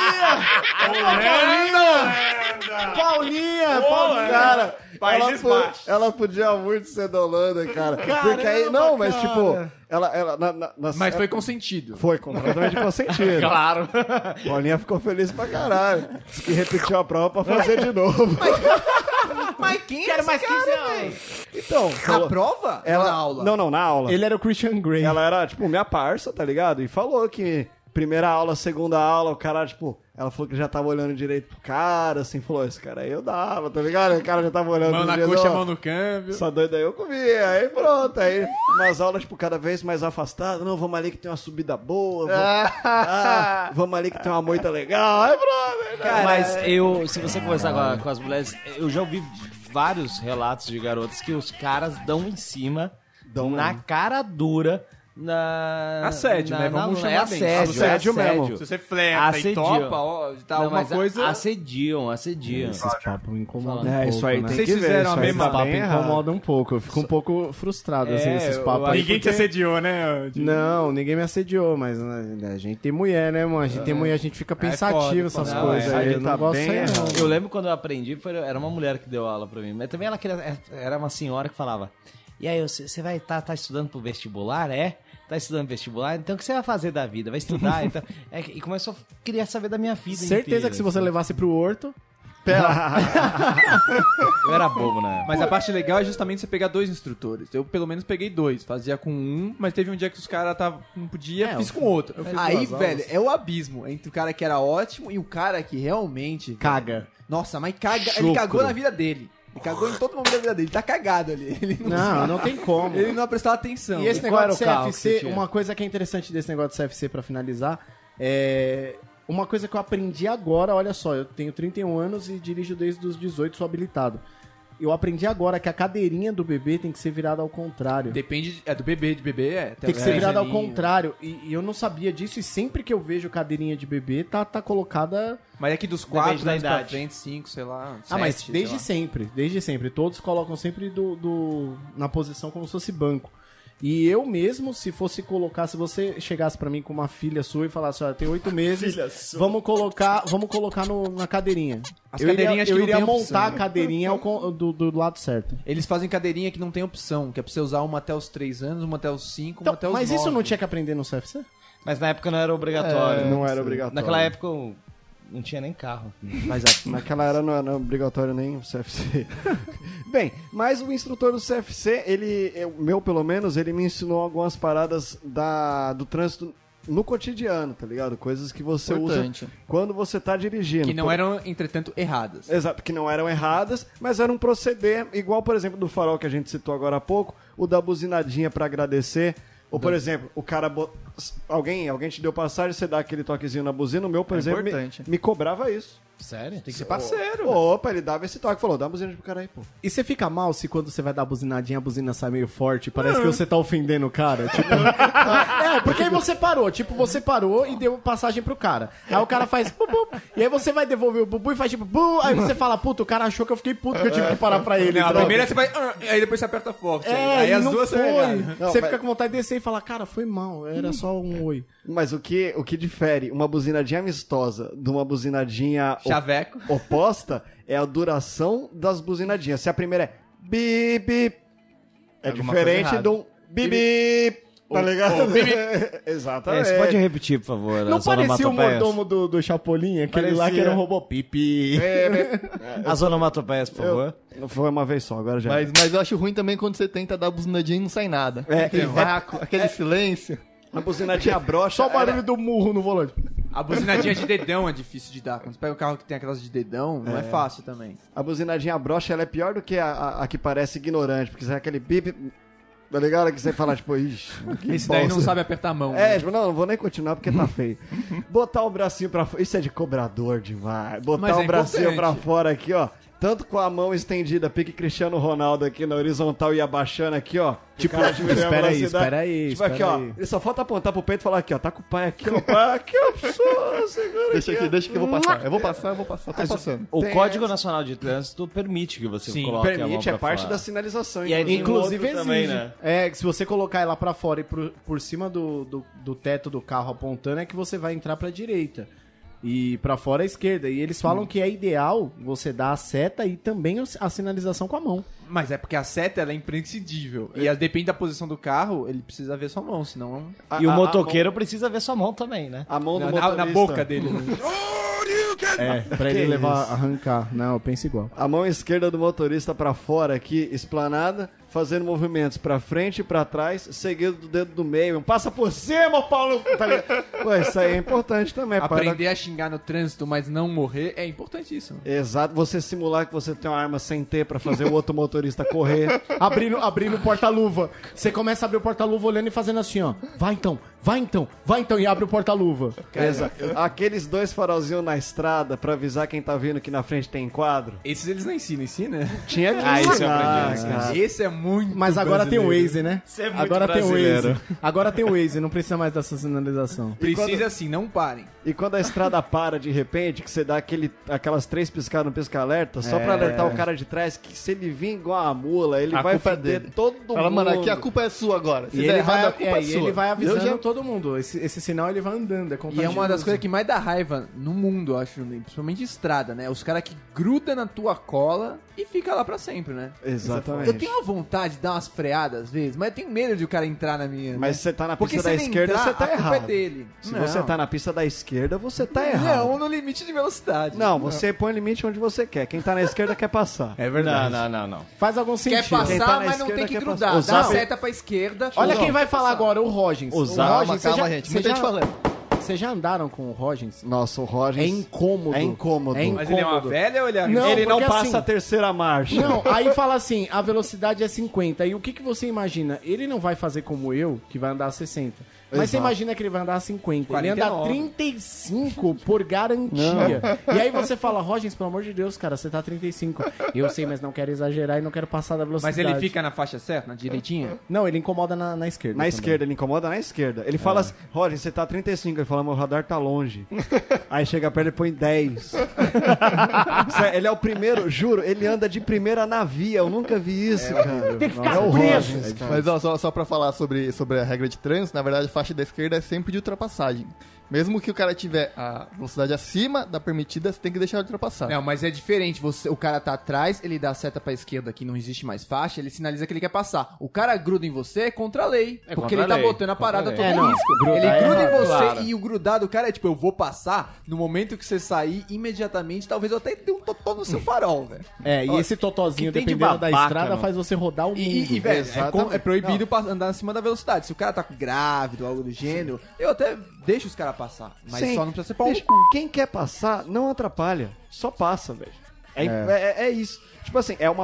Paulinha, Paulinha. Cara, ela, Países po- Baixos. ela podia muito ser da Holanda, cara. Porque aí, não, mas cara. tipo, ela, ela na, na, na- Mas foi consentido. Foi completamente consentido. Claro. Paulinha ficou feliz pra caralho. Disse que repetiu a prova pra fazer de novo. Mas quem Quero mais quinze anos. Então, Na falou- prova? ela, Ou na aula? Não, não, na aula. Ele era o Christian Grey. Ela era, tipo, minha parça, tá ligado? E falou que primeira aula, segunda aula, o cara, tipo, ela falou que já tava olhando direito pro cara, assim, falou, esse cara aí eu dava, tá ligado? O cara já tava olhando Mão pro na dia, coxa, não, mão no câmbio. essa doida aí eu comia, aí pronto, aí umas aulas, tipo, cada vez mais afastadas, não, vamos ali que tem uma subida boa, vamos, ah, vamos ali que tem uma moita legal, aí pronto. Aí, Mas eu, se você conversar com, a- com as mulheres, eu já ouvi vários relatos de garotas que os caras dão em cima, Dão na mesmo. cara dura, na... Assédio, na- né? na- Vamos é chamar bem. assédio, Assédio é mesmo. Se você flerta Assediam. e topa, ó, tá Não, uma mas coisa... assediam, assediam. Esses papos me incomodam É, um isso pouco, aí né? tem Vocês que ver, fizeram isso a aí mesma tá Papo bem errado. incomoda um pouco. Eu fico um pouco frustrado, assim, É, esses eu papos acho- aí. Ninguém te porque- assediou, né? Não, ninguém me assediou, mas né, a gente tem mulher, né, mano? A gente tem mulher, a gente fica pensativo, foda, essas foda. coisas Não, aí. é, Eu não tá gosto bem disso aí, errado. não. Eu lembro quando eu aprendi, foi, era uma mulher que deu aula pra mim, mas também ela queria, era uma senhora que falava, e aí, você você vai estar tá, tá estudando pro vestibular, é? Tá estudando vestibular? Então o que você vai fazer da vida? Vai estudar? Então, é, e começou a querer saber da minha vida Certeza inteira, que se você assim. levasse pro horto... Eu era bobo, né? Mas a parte legal é justamente você pegar dois instrutores. Eu, pelo menos, peguei dois. Fazia com um, mas teve um dia que os caras tava, não podia, É, fiz eu com outro. eu fiz Aí, duas velho, aulas. é o abismo entre o cara que era ótimo e o cara que realmente... Caga. Nossa, mas caga, ele Chucro. cagou na vida dele. Ele cagou em todo momento da vida dele. Ele tá cagado ali. Ele não, Não, não tem como. ele não prestou atenção. E esse E qual negócio de era o carro que você C F C, tinha? uma coisa que é interessante desse negócio de C F C pra finalizar, é uma coisa que eu aprendi agora, olha só, eu tenho trinta e um anos e dirijo desde os dezoito, sou habilitado. Eu aprendi agora que a cadeirinha do bebê tem que ser virada ao contrário. Depende, de- é do bebê, de bebê, é. Tem que ser virada ao gelinho. contrário. E, e eu não sabia disso, e sempre que eu vejo cadeirinha de bebê, tá, tá colocada... Mas é que dos quatro Depende da anos pra idade. frente, cinco, sei lá, Ah, mas sete, desde sei lá. sempre, desde sempre. Todos colocam sempre do, do- na posição como se fosse banco. E eu mesmo, se fosse colocar, se você chegasse pra mim com uma filha sua e falasse, olha, tem oito meses, vamos colocar, vamos colocar no- na cadeirinha. As eu iria, cadeirinhas acho eu que não iria tem montar opção, a né? cadeirinha ao con- do, do lado certo. Eles fazem cadeirinha que não tem opção, que é pra você usar uma até os três anos, uma até os cinco, Então, uma até os mas isso nove. não tinha que aprender no C F C? Mas na época não era obrigatório. Não era obrigatório. Naquela época eu não tinha nem carro. Mas a- naquela era não era obrigatório nem o C F C. Bem, mas o instrutor do C F C, ele, eu- meu pelo menos, ele me ensinou algumas paradas da, do trânsito no cotidiano, tá ligado? Coisas que você Importante. usa quando você tá dirigindo. Que não Por- eram, entretanto, erradas. Exato, que não eram erradas, mas era um proceder igual, por exemplo, do farol que a gente citou agora há pouco, o da buzinadinha pra agradecer, Ou, por exemplo, o cara... Bo... Alguém, alguém te deu passagem, você dá aquele toquezinho na buzina. O meu, por É exemplo, me, importante. me cobrava isso. Sério? Tem que ser parceiro. Opa, ele dava esse toque. Falou, dá a buzina pro cara aí, pô. E você fica mal se quando você vai dar a buzinadinha, a buzina sai meio forte, parece que você tá ofendendo o cara? Tipo, é, porque aí você parou, tipo, você parou e deu passagem pro cara. Aí o cara faz bubu, e aí você vai devolver o bubu e faz tipo bu, aí você fala, puta, o cara achou que eu fiquei puto que eu tive que parar pra ele. Não, a droga. primeira você vai... ah, aí depois você aperta forte. É, aí e as não duas foi. são erradas. Não, Você mas- fica com vontade de descer e falar, cara, foi mal, era só um oi. Mas o que, o que difere uma buzinadinha amistosa de uma buzinadinha op- Chaveco. oposta é a duração das buzinadinhas. Se a primeira é bip, bip, é Alguma diferente coisa de um bip, bip, tá ligado? É, Exatamente. você pode repetir, por favor? Não as parecia o onomatopeias? mordomo do, do Chapolin, aquele lá que Parecia. era um robô pipi. É, As onomatopeias, por favor. eu- foi uma vez só, agora já. Mas, mas eu acho ruim também quando você tenta dar a buzinadinha e não sai nada. É, aquele é- vácuo, aquele silêncio. A buzinadinha brocha. Só o barulho era- do murro no volante. A buzinadinha de dedão é difícil de dar. Quando você pega um carro que tem aquelas de dedão, não é, fácil também. A buzinadinha brocha, ela é pior do que a, a- a que parece ignorante, porque você é aquele bip, tá ligado? Que você fala, tipo, ixi, que Esse daí não bosta. sabe apertar a mão. É, né? tipo, não, não vou nem continuar porque tá feio. Botar o bracinho pra fora. Isso é de cobrador demais. Botar Mas o é bracinho importante. pra fora aqui, ó. Tanto com a mão estendida, pique Cristiano Ronaldo aqui na horizontal e abaixando aqui, ó. Tipo, espera aí, espera aí, Tipo aqui, espera ó. aí. Ele só falta apontar pro peito e falar aqui, ó. Tá com o pai aqui, ó. Pai aqui, ó. Só, segura Deixa aqui, ó. deixa que eu vou passar. Eu vou passar, eu vou passar. Tô passando. O Tem Código essa. Nacional de Trânsito permite que você Sim, coloque a mão Permite, pra é parte fora. da sinalização. E aí tem Inclusive outro exige. também, né? É, que se você colocar ela pra fora e por, por cima do, do, do teto do carro apontando, é que você vai entrar pra direita. E pra fora à esquerda. E eles falam que é ideal você dar a seta e também a sinalização com a mão. Mas é porque a seta ela é imprescindível. E ela depende da posição do carro, ele precisa ver sua mão, senão. A- E o a- a motoqueiro precisa ver sua mão também, né? A mão do Na, motorista. na boca dele. Né? É, pra ele Que levar, isso? arrancar. Não, eu penso igual. A mão esquerda do motorista pra fora aqui, esplanada, fazendo movimentos pra frente e pra trás, seguido do dedo do meio. Um passa por cima, Paulo! Tá ligado? Pô, isso aí é importante também. pai. Aprender a xingar no trânsito, mas não morrer, é importantíssimo. Exato, você simular que você tem uma arma sem ter pra fazer o outro motorista correr. Abrindo, abrindo o porta-luva. Você começa a abrir o porta-luva olhando e fazendo assim, ó. Vai então, vai então, vai então. E abre o porta-luva. Exato. Aqueles dois farolzinhos na estrada pra avisar quem tá vindo que na frente tem quadro. Esses eles não ensinam, ensina? Tinha que Ah, isso eu ensinar, aprendi, cara. Esse é muito Mas agora tem o brasileiro. Waze, né? Isso é muito agora tem o brasileiro. Waze. Agora tem o Waze, não precisa mais dessa sinalização. Precisa assim, não parem. E quando a estrada para de repente, que você dá aquele, aquelas três piscadas no pisca-alerta, só pra alertar o cara de trás, que se ele vir igual a mula, ele A vai culpa é foder dele. todo Fala, mundo. mano, aqui a culpa é sua agora. Se E der ele, vai, errado, a culpa é, é, e sua. ele vai avisando Eu já- todo mundo. Esse, esse sinal ele vai andando, é E é contagioso. uma das coisas que mais dá raiva no mundo, eu acho, né? Principalmente estrada, né? Os caras que grudam na tua cola e fica lá pra sempre, né? Exatamente. Eu tenho uma vontade de dar umas freadas às vezes, mas eu tenho medo de o cara entrar na minha. Mas né? se você tá na Porque pista se da ele esquerda, entrar, você tá a culpa errado. é dele. Se Não. você tá na pista da esquerda, você tá errado. Não, no limite de velocidade. Não, você põe o limite onde você quer. Quem tá na esquerda quer passar. É Não, verdade. não, não, não. Faz algum Quer sentido. Quem tá passar, na mas não esquerda tem que quer grudar. passar. Dá a Usar- seta pra esquerda. Olha show. quem vai falar agora, o Rogens. Usar- o Calma, Rogens, calma, você já- gente. você Muita já- gente falando. Vocês já andaram com o Rogens? Nossa, o Rogens... É incômodo. É incômodo. É Mas ele é uma incômodo. velha ou ele é Não, ele não porque passa assim- a terceira marcha. Não, aí fala assim, a velocidade é cinquenta. E o que, que você imagina? Ele não vai fazer como eu, que vai andar a sessenta. Mas você Exato. imagina que ele vai andar a cinquenta. quarenta e Ele anda nove. a trinta e cinco por garantia. E aí você fala, Rogens, pelo amor de Deus, cara, você tá a trinta e cinco. Eu sei, mas não quero exagerar e não quero passar da velocidade. Mas ele fica na faixa certa, na direitinha? Não, ele incomoda na, na esquerda. Na também. esquerda, ele incomoda na esquerda. Ele fala assim, Roger, você tá trinta e cinco. Ele fala, meu radar tá longe. Aí chega perto e põe dez. Sério, ele é o primeiro, juro, ele anda de primeira na via. Eu nunca vi isso, cara. Tem que ficar É o preso. Rogens, cara. Mas ó, só, só pra falar sobre, sobre a regra de trânsito, na verdade a faixa da esquerda é sempre de ultrapassagem. Mesmo que o cara tiver a velocidade acima da permitida, você tem que deixar ele ultrapassar. Não, mas é diferente. Você, o cara tá atrás, ele dá a seta pra esquerda que não existe mais faixa, ele sinaliza que ele quer passar. O cara gruda em você é contra a lei. É porque contra ele a tá lei. botando a parada Contra todo a lei. É, não. risco. Grudar Ele é gruda em errado, você claro. e o grudado, cara, é tipo, eu vou passar no momento que você sair imediatamente, talvez eu até dê um totó no seu farol, velho. É, e esse totozinho, que tem de dependendo da babaca, estrada, não? faz você rodar o mundo. E, e, velho, é, Exatamente. com- é proibido pa- andar acima da velocidade. Se o cara tá grávido, algo do gênero, eu até deixo os caras passar. Mas Sim. só não precisa ser pau no Deixa- cu. Quem quer passar, não atrapalha. Só passa, velho. É, é. é- é isso. Tipo assim, é uma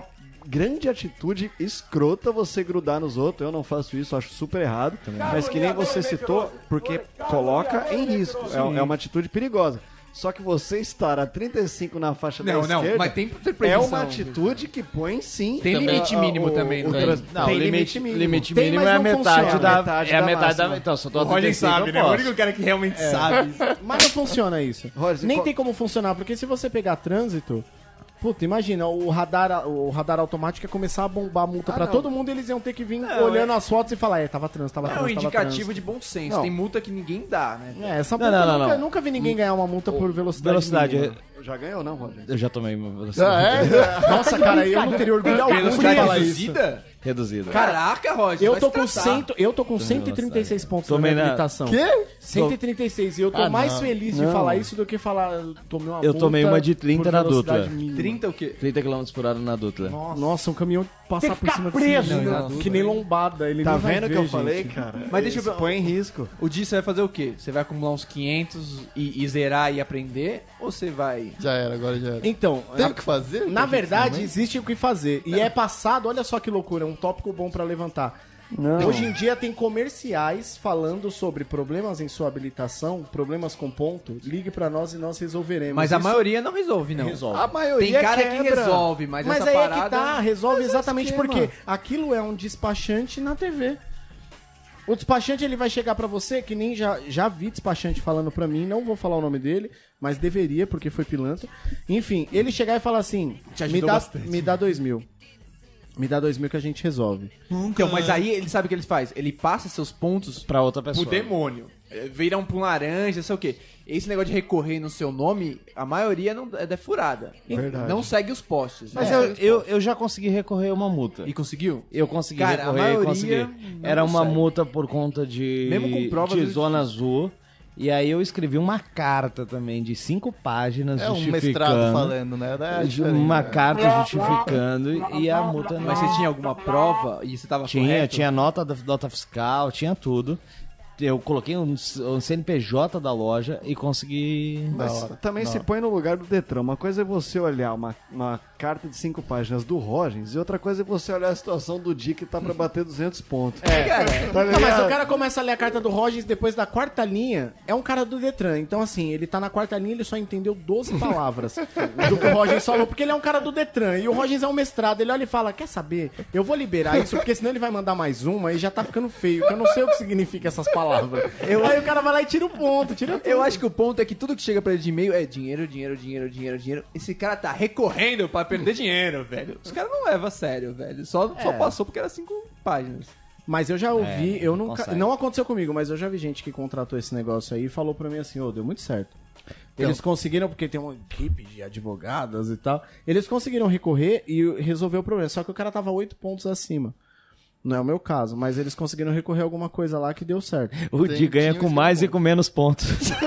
grande atitude escrota você grudar nos outros. Eu não faço isso, acho super errado. Mas que nem você citou, porque coloca em risco. É, é uma atitude perigosa. Só que você estar a trinta e cinco na faixa Não, da não, esquerda mas tem é prevenção. uma atitude que põe sim. Tem também limite a- mínimo o- também, o não trans- Não, tem o limite, limite Tem, mínimo mas é a não metade funciona. da... Metade é a da metade da... máxima. Então, só tô O a Roger trinta e cinco, sabe, eu né? O posso. único cara que realmente sabe. Mas não funciona isso. Roger, Nem qual- tem como funcionar, porque se você pegar trânsito... Puta, imagina, o radar, o radar automático ia começar a bombar a multa Ah, pra não. todo mundo e eles iam ter que vir Não, olhando é- as fotos e falar, é, tava trânsito, tava É um trânsito, tava indicativo trânsito. de bom senso. Não. Tem multa que ninguém dá, né? É, essa Não, multa não, não, nunca, não. nunca vi ninguém ganhar uma multa por velocidade Velocidade... mínima. Já ganhou não, Roger? Eu já tomei uma velocidade Ah, é? Nossa, cara, eu não teria orgulho algum de Velocidade falar isso. reduzida? reduzida. Caraca, Roger. Eu vai tô se com, tratar. cento, eu tô com cento e trinta e seis pontos Tomei na minha na- habilitação. Quê? cento e trinta e seis. E eu tô Ah, mais não. feliz de Não. falar isso do que falar. eu Tomei uma Eu multa tomei uma de trinta por na velocidade Dutra. mínima. trinta o quê? trinta quilômetros por hora na Dutra. Nossa, um caminhão passar por cima preso. desse Não, que nem lombada. Ele Tá nem vai vendo o ver, que eu gente. falei, cara? Mas deixa eu Isso ver- põe em risco. O dia você vai fazer o quê? Você vai acumular uns quinhentos e, e zerar e aprender? Ou você vai... Já era, agora já era. Então, Tem a- o que fazer? na Tem verdade, que- existe o que fazer. E é passado, olha só que loucura, um tópico bom pra levantar. Não. Hoje em dia tem comerciais falando sobre problemas em sua habilitação, problemas com ponto. Ligue pra nós e nós resolveremos. Mas a Isso maioria não resolve, não. resolve. A maioria Tem cara que quebra. resolve, mas, Mas essa aí parada... é que tá, resolve Mas é exatamente esquema. porque aquilo é um despachante na T V. O despachante ele vai chegar pra você, que nem já, já vi despachante falando pra mim, não vou falar o nome dele, mas deveria, porque foi pilantra. Enfim, ele chegar e falar assim: Te me ajudou dá, bastante. me dá dois mil. Me dá dois mil que a gente resolve. Então, mas aí ele sabe o que ele faz? Ele passa seus pontos Pra outra pessoa. pro demônio. É, Vira um pra um laranja, sei o quê. Esse negócio de recorrer no seu nome, a maioria não, é, é furada. Verdade. Não segue os postes. Mas não eu, segue os eu, postes. eu já consegui recorrer uma multa. E conseguiu? Eu consegui Cara, a recorrer, maioria consegui. não Era uma consegue. multa por conta de, Mesmo com prova, às de vezes zona azul. E aí eu escrevi uma carta também de cinco páginas É um justificando. mestrado falando, né? É diferente, uma né? carta justificando e a multa não. Mas você tinha alguma prova e você tava Tinha, correto? tinha nota da nota fiscal, tinha tudo. Eu coloquei um, um C N P J da loja e consegui. Da Mas hora. também Da se hora. põe no lugar do Detran. Uma coisa é você olhar uma, uma carta de cinco páginas do Rogens e outra coisa é você olhar a situação do Di que tá pra bater duzentos pontos. É, tá Não, mas ligado? o cara começa a ler a carta do Rogers depois da quarta linha. É um cara do Detran. Então, assim, ele tá na quarta linha ele só entendeu doze palavras do que o Rogers falou, porque ele é um cara do Detran. E o Rogers é um mestrado. Ele olha e fala: quer saber? Eu vou liberar isso, porque senão ele vai mandar mais uma e já tá ficando feio. Que eu não sei o que significa essas palavras. Aí o cara vai lá e tira o ponto, tira tudo. Eu acho que o ponto é que tudo que chega pra ele de e-mail é dinheiro, dinheiro, dinheiro, dinheiro, dinheiro. Esse cara tá recorrendo pra perder dinheiro, velho. Os caras não levam a sério, velho. Só, só passou porque era cinco páginas. Mas eu já ouvi, É, eu não nunca. consegue. Não aconteceu comigo, mas eu já vi gente que contratou esse negócio aí e falou pra mim assim: ô, deu muito certo. Eles conseguiram, porque tem uma equipe de advogadas e tal. Eles conseguiram recorrer e resolver o problema. Só que o cara tava oito pontos acima. Não é o meu caso, mas eles conseguiram recorrer a alguma coisa lá que deu certo. O Tem- Di ganha tinha com esse mais e ponto. com menos pontos.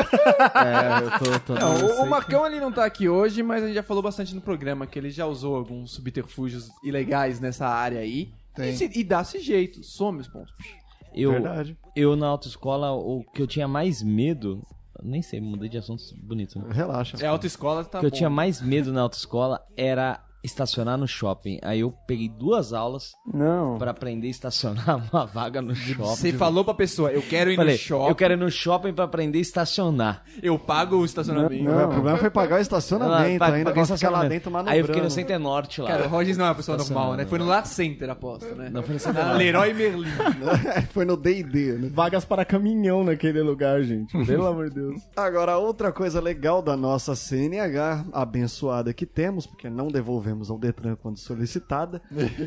É, eu tô. tô Não, eu o, sei o Marcão ele não tá aqui hoje, mas a gente já falou bastante no programa que ele já usou alguns subterfúgios ilegais nessa área aí. Tem. E, se- e dá-se jeito, some os pontos. Eu, Verdade. eu na autoescola, o que eu tinha mais medo. Nem sei, mudei de assunto bonito, né? Relaxa. É autoescola, tá O que eu bom. tinha mais medo na autoescola era estacionar no shopping. Aí eu peguei duas aulas Não. pra aprender a estacionar uma vaga no shopping. Você falou pra pessoa, eu quero ir Falei, no shopping, eu quero ir no shopping pra aprender a estacionar. eu pago o estacionamento. Não, o problema foi pagar o estacionamento, Pra- ainda pra pra ficar lá dentro manobrando. Aí eu fiquei no Center Norte lá. Cara, o Rogers não é uma pessoa Estacionando. normal, né? Foi no Lar Center, aposto, né? Não, foi no Center Na Norte. Leroy Merlin. Foi no D e D, né? Vagas para caminhão naquele lugar, gente. Pelo amor de Deus. Agora, outra coisa legal da nossa C N H, abençoada que temos, porque não devolvemos ao Detran quando solicitada,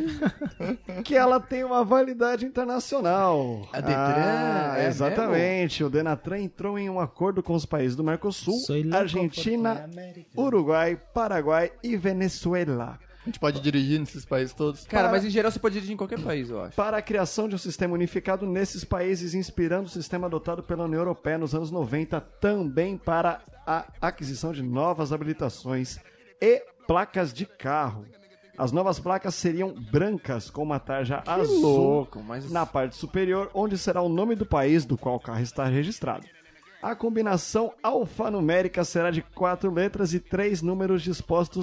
que ela tem uma validade internacional. A Detran, Ah, é exatamente. O Denatran entrou em um acordo com os países do Mercosul, Soy loco Argentina, por América. Uruguai, Paraguai e Venezuela. A gente pode dirigir nesses países todos. Cara, Para- mas em geral você pode dirigir em qualquer país, eu acho. Para a criação de um sistema unificado nesses países, inspirando o sistema adotado pela União Europeia nos anos noventa, também para a aquisição de novas habilitações e placas de carro. As novas placas seriam brancas com uma tarja azul louco, mas- na parte superior, onde será o nome do país do qual o carro está registrado. A combinação alfanumérica será de quatro letras e três números dispostos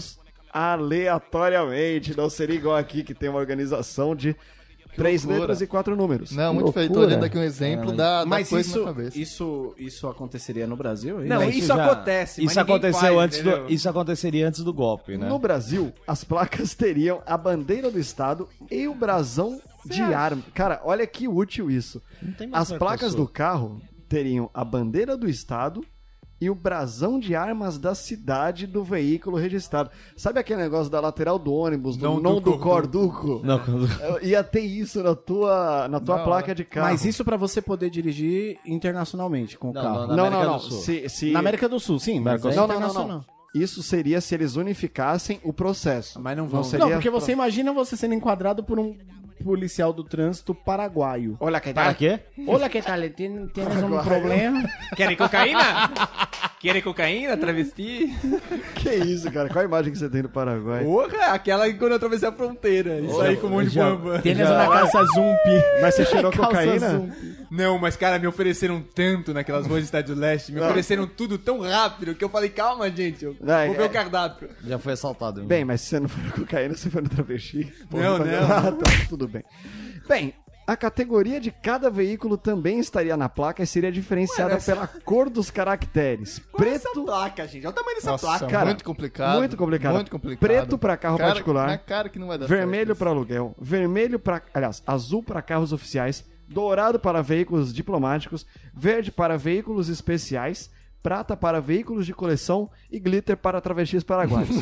aleatoriamente. Não seria igual aqui, que tem uma organização de três loucura. letras e quatro números. Não, muito feio. Tô loucura. olhando aqui um exemplo da, da Mas coisa isso, na cabeça. isso, isso aconteceria no Brasil? Não, Isso isso já- acontece, mas Isso ninguém aconteceu faz, antes entendeu? do, isso aconteceria antes do golpe, né? No Brasil, as placas teriam a bandeira do estado e o brasão de arma. Cara, olha que útil isso. Não tem mais As placas Mercosul. do carro teriam a bandeira do estado e o brasão de armas da cidade do veículo registrado. Sabe aquele negócio da lateral do ônibus, do Não não, do do corduco? Não, quando... Ia ter isso na tua, na tua Da placa hora. de carro. Mas isso pra você poder dirigir internacionalmente com o Não, carro. não, Não, América não, não. do Sul. Se, se... Na América do Sul, sim, mas é Mercosul. Não, não, não, internacional. não. Isso seria se eles unificassem o processo. Mas não vão. seria... Não, porque você imagina você sendo enquadrado por um policial do trânsito paraguaio. Olha que Para quê? Olha que tal, tem, temos um problema. Querem cocaína? Querem cocaína, travesti? Que isso, cara? Qual a imagem que você tem do Paraguai? Porra, aquela que quando eu atravessei a fronteira. Isso aí com um monte de já- bamba. Temos uma calça zumpi. Mas você cheirou Calça cocaína? zumpi. Não, mas cara, me ofereceram tanto naquelas ruas de Estádio Leste, me ofereceram tudo tão rápido que eu falei, calma, gente, eu Não, vou ver é- o cardápio. Já foi assaltado. Bem, mas se você não foi no cocaína, você foi no travesti. Não, Pô, não. Ah, tá, tudo bem. Bem, a categoria de cada veículo também estaria na placa e seria diferenciada Ué, essa- pela cor dos caracteres. Qual é essa Preto, placa, gente? Olha o tamanho dessa Nossa, placa. cara, muito complicado. muito complicado. Muito complicado. Preto pra carro Cara, particular. Na cara que não vai dar vermelho certo. para aluguel, vermelho para, aliás, azul para carros oficiais, dourado para veículos diplomáticos, verde para veículos especiais, prata para veículos de coleção e glitter para travestis paraguaios.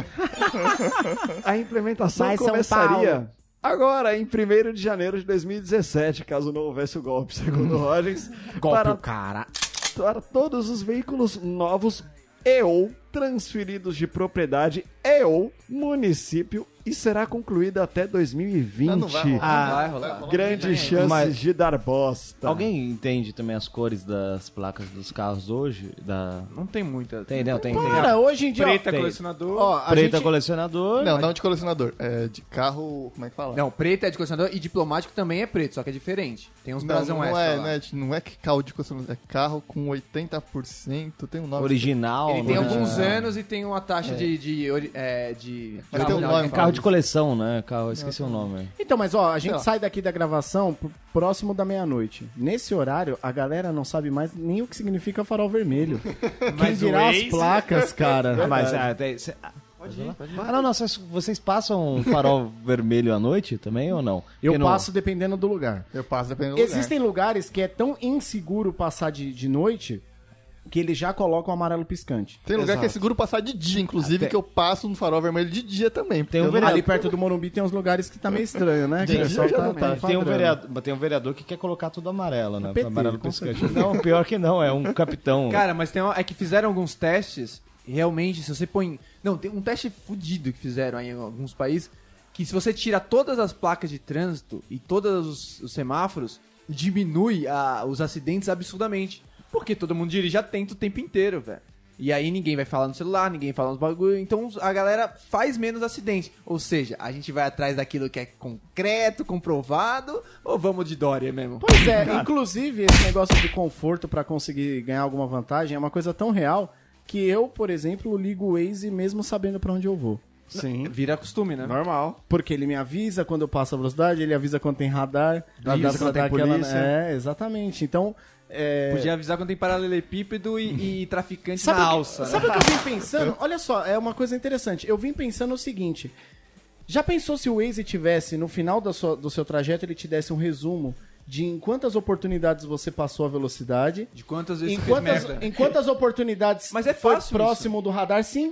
A implementação Vai, São começaria Paulo. agora, em primeiro de janeiro de dois mil e dezessete, caso não houvesse o golpe, segundo Rogens, Golpe para, o cara. para todos os veículos novos e ou transferidos de propriedade e ou município e será concluída até dois mil e vinte. Ah, não vai rolar. Ah, não vai rolar. Grandes chances Mas- de dar bosta. Alguém entende também as cores das placas dos carros hoje? Da... Não tem muita. Tem, não, tem, tem. Cara, hoje em dia... ó, Preta tem. colecionador. Ó, a Preta gente- colecionador. Não, não de colecionador. É de carro. Como é que fala? Não, preta é de colecionador e diplomático também é preto, só que é diferente. Tem uns não, brasão não, extra é, lá. não, é, não é que carro de colecionador. É carro com oitenta por cento. Tem um nome. Original. Ele tem né? alguns anos e tem uma taxa de... de, ori- é, de Mas tem um não, nome, é É carro de coleção, né? Carro, esqueci o nome. Então, mas ó, a gente Sei lá. sai daqui da gravação pro- próximo da meia-noite. Nesse horário, a galera não sabe mais nem o que significa farol vermelho. Quem Mas dirá o as Waze- placas, cara? Ah, mas ah, tem, cê- ah, pode ir, pode ir. Ah, não, não. Vocês, vocês passam um farol vermelho à noite também ou não? Eu Porque no- passo dependendo do lugar. Eu passo dependendo do Existem lugares que é tão inseguro passar de, de noite que eles já colocam amarelo piscante. lugar. Tem lugar Exato. que é seguro passar de dia, inclusive, Até- que eu passo no farol vermelho de dia também. Tem um porque eu não- vereador- Ali perto do Morumbi tem uns lugares que tá meio estranho, né? Que o Gente, pessoal tá, exatamente. tá Tem um, enquadrando. vereador, tem um vereador que quer colocar tudo amarelo, né? P T, amarelo com piscante. Não, pior que não, é um capitão. Cara, mas tem uma, é que fizeram alguns testes, realmente, se você põe... Não, tem um teste fudido que fizeram aí em alguns países, que se você tira todas as placas de trânsito e todos os, os semáforos, diminui a- os acidentes absurdamente. Porque todo mundo dirige atento o tempo inteiro, velho. E aí ninguém vai falar no celular, ninguém fala nos bagulho, então a galera faz menos acidente. Ou seja, a gente vai atrás daquilo que é concreto, comprovado, ou vamos de Dória mesmo? Pois é, inclusive esse negócio de conforto pra conseguir ganhar alguma vantagem é uma coisa tão real que eu, por exemplo, ligo o Waze mesmo sabendo pra onde eu vou. Sim, Vira costume, né? normal. Porque ele me avisa quando eu passo a velocidade, ele avisa quando tem radar, avisa quando tem polícia. É, exatamente. Então, é... Podia avisar quando tem paralelepípedo e, e traficante Sabe, na o que- alça, né? sabe o que eu vim pensando? Olha só, é uma coisa interessante. Eu vim pensando o seguinte: já pensou se o Waze tivesse, no final da sua- do seu trajeto, ele te desse um resumo de em quantas oportunidades você passou a velocidade? De quantas vezes Em você fez quantas, merda? em quantas oportunidades Mas é foi fácil próximo do radar, sim.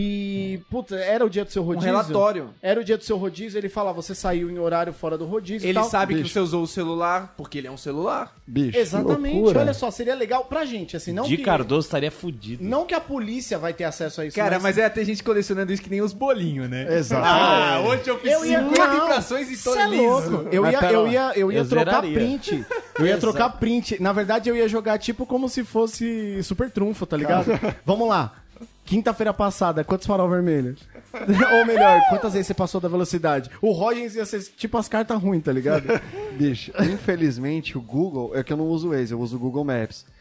E, puta, era o dia do seu Um rodízio? relatório. Era o dia do seu rodízio, ele fala, você saiu em horário fora do rodízio e Ele tal. sabe que Bicho. você usou o celular porque ele é um celular. Bicho. Exatamente, loucura. olha só, seria legal pra gente, assim, não Di que... Cardoso estaria fudido. Não que a polícia vai ter acesso a isso, Cara, mas é ter gente colecionando isso que nem os bolinhos, né? Exato. Ah, hoje eu fiz Eu ia- cinquenta não, infrações e tô cê é liso. louco. Eu Mas ia, pera eu lá. ia, eu ia Eu trocar zeraria. print. Eu ia trocar print. Na verdade, eu ia jogar tipo como se fosse super trunfo, tá ligado? Vamos lá. Quinta-feira passada, quantos farol vermelhos? Ou melhor, quantas vezes você passou da velocidade? O Rogens ia ser tipo as cartas ruins, tá ligado? Bicho, infelizmente o Google, é que eu não uso o Waze, eu uso o Google Maps.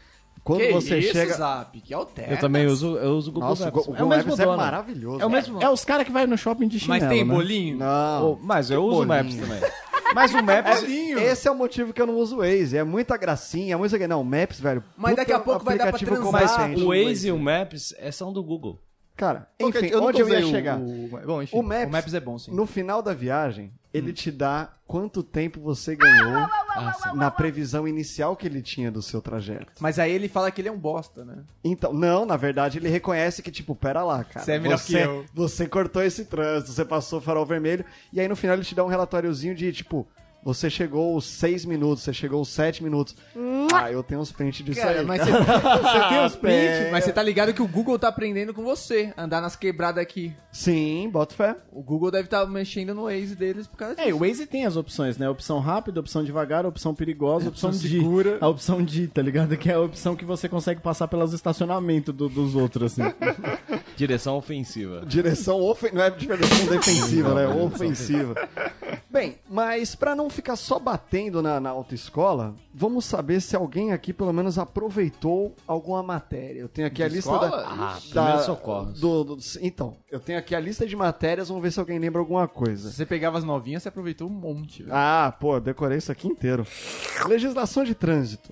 Quando que você isso, chega... Zap? Que altera. Eu também uso, eu uso o Google Nossa, Maps. o é o Google mesmo Maps é dono. maravilhoso. É o mesmo. É os caras que vai no shopping de chinelo, Mas tem né? bolinho? Não. Oh, mas eu uso o bolinho. Maps também. Mas o Maps... Esse é o motivo que eu não uso o Waze. É muita gracinha, muita... Não, o Maps, velho. Mas puta daqui a pouco vai dar pra aplicativo transar. competente. o Waze e o Maps é, são do Google. Cara, Ok, enfim, eu nunca onde eu ia usei o- chegar? o- Bom, enfim. O Maps, O Maps é bom, sim. no final da viagem, ele te dá quanto tempo você ganhou na previsão inicial que ele tinha do seu trajeto. Mas aí ele fala que ele é um bosta, né? Então, não, na verdade, ele reconhece que, tipo, pera lá, cara. Você é melhor você, que eu. Você cortou esse trânsito, você passou o farol vermelho, e aí no final ele te dá um relatóriozinho de, tipo, você chegou os seis minutos, você chegou os sete minutos. Ah, eu tenho uns prints disso Cara, aí. mas cara. você, você tem os prints, É. mas você tá ligado que o Google tá aprendendo com você, andar nas quebradas aqui. Sim, boto fé. O Google deve estar mexendo no Waze deles por causa disso. É, o Waze tem as opções, né? Opção rápida, opção devagar, opção perigosa, opção, opção de. segura. A opção de, tá ligado? Que é a opção que você consegue passar pelos estacionamentos do- dos outros, assim. Direção ofensiva. Direção ofensiva, não é direção defensiva, né? Ofensiva. Bem, mas pra não ficar só batendo na, na autoescola, vamos saber se alguém aqui pelo menos aproveitou alguma matéria. Eu tenho aqui a lista escola? da... Ah, da- primeiros socorros. do- do- então, eu tenho aqui a lista de matérias, vamos ver se alguém lembra alguma Se coisa. você pegava as novinhas, você aproveitou um monte, velho. Ah, pô, eu decorei isso aqui inteiro. Legislação de trânsito.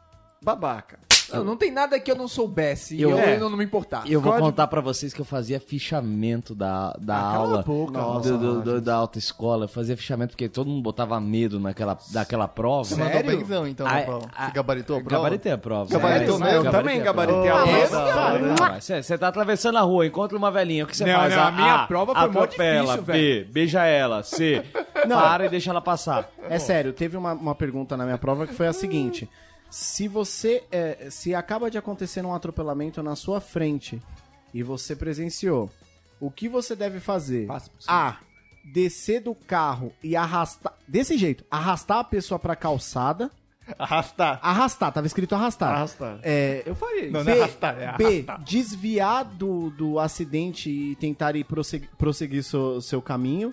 Babaca. Não, não tem nada que eu não soubesse e Eu- eu, é. eu não me importar. Eu vou Código- contar pra vocês que eu fazia fichamento da, da Ah, cala a aula boca, Nossa, do- do- do- Rogers. da autoescola. Eu fazia fichamento porque todo mundo botava medo naquela, daquela prova. Você mandou Sério? benzão, então, Ah, na é- prova. ah, Você gabaritou a prova? Gabaritei a prova. Gabaritou Sério? mesmo? Eu Gabaritei também a gabaritei a prova. prova. Você você tá atravessando a rua, encontra uma velhinha, o que você Não, faz? não, a minha A, prova foi mó atropela, difícil, B, beija ela, C, para e deixa ela passar. É sério, teve uma, uma pergunta na minha prova que foi a seguinte: se você. é, se acaba de acontecer um atropelamento na sua frente e você presenciou, o que você deve fazer? Passa por cima. A. Descer do carro e arrastar. Desse jeito, arrastar a pessoa pra calçada. Arrastar. Arrastar, tava escrito arrastar. Arrastar. É, Eu faria isso. Não, B, não é arrastar, é B, desviar do, do acidente e tentar ir prosseguir, prosseguir seu, seu caminho.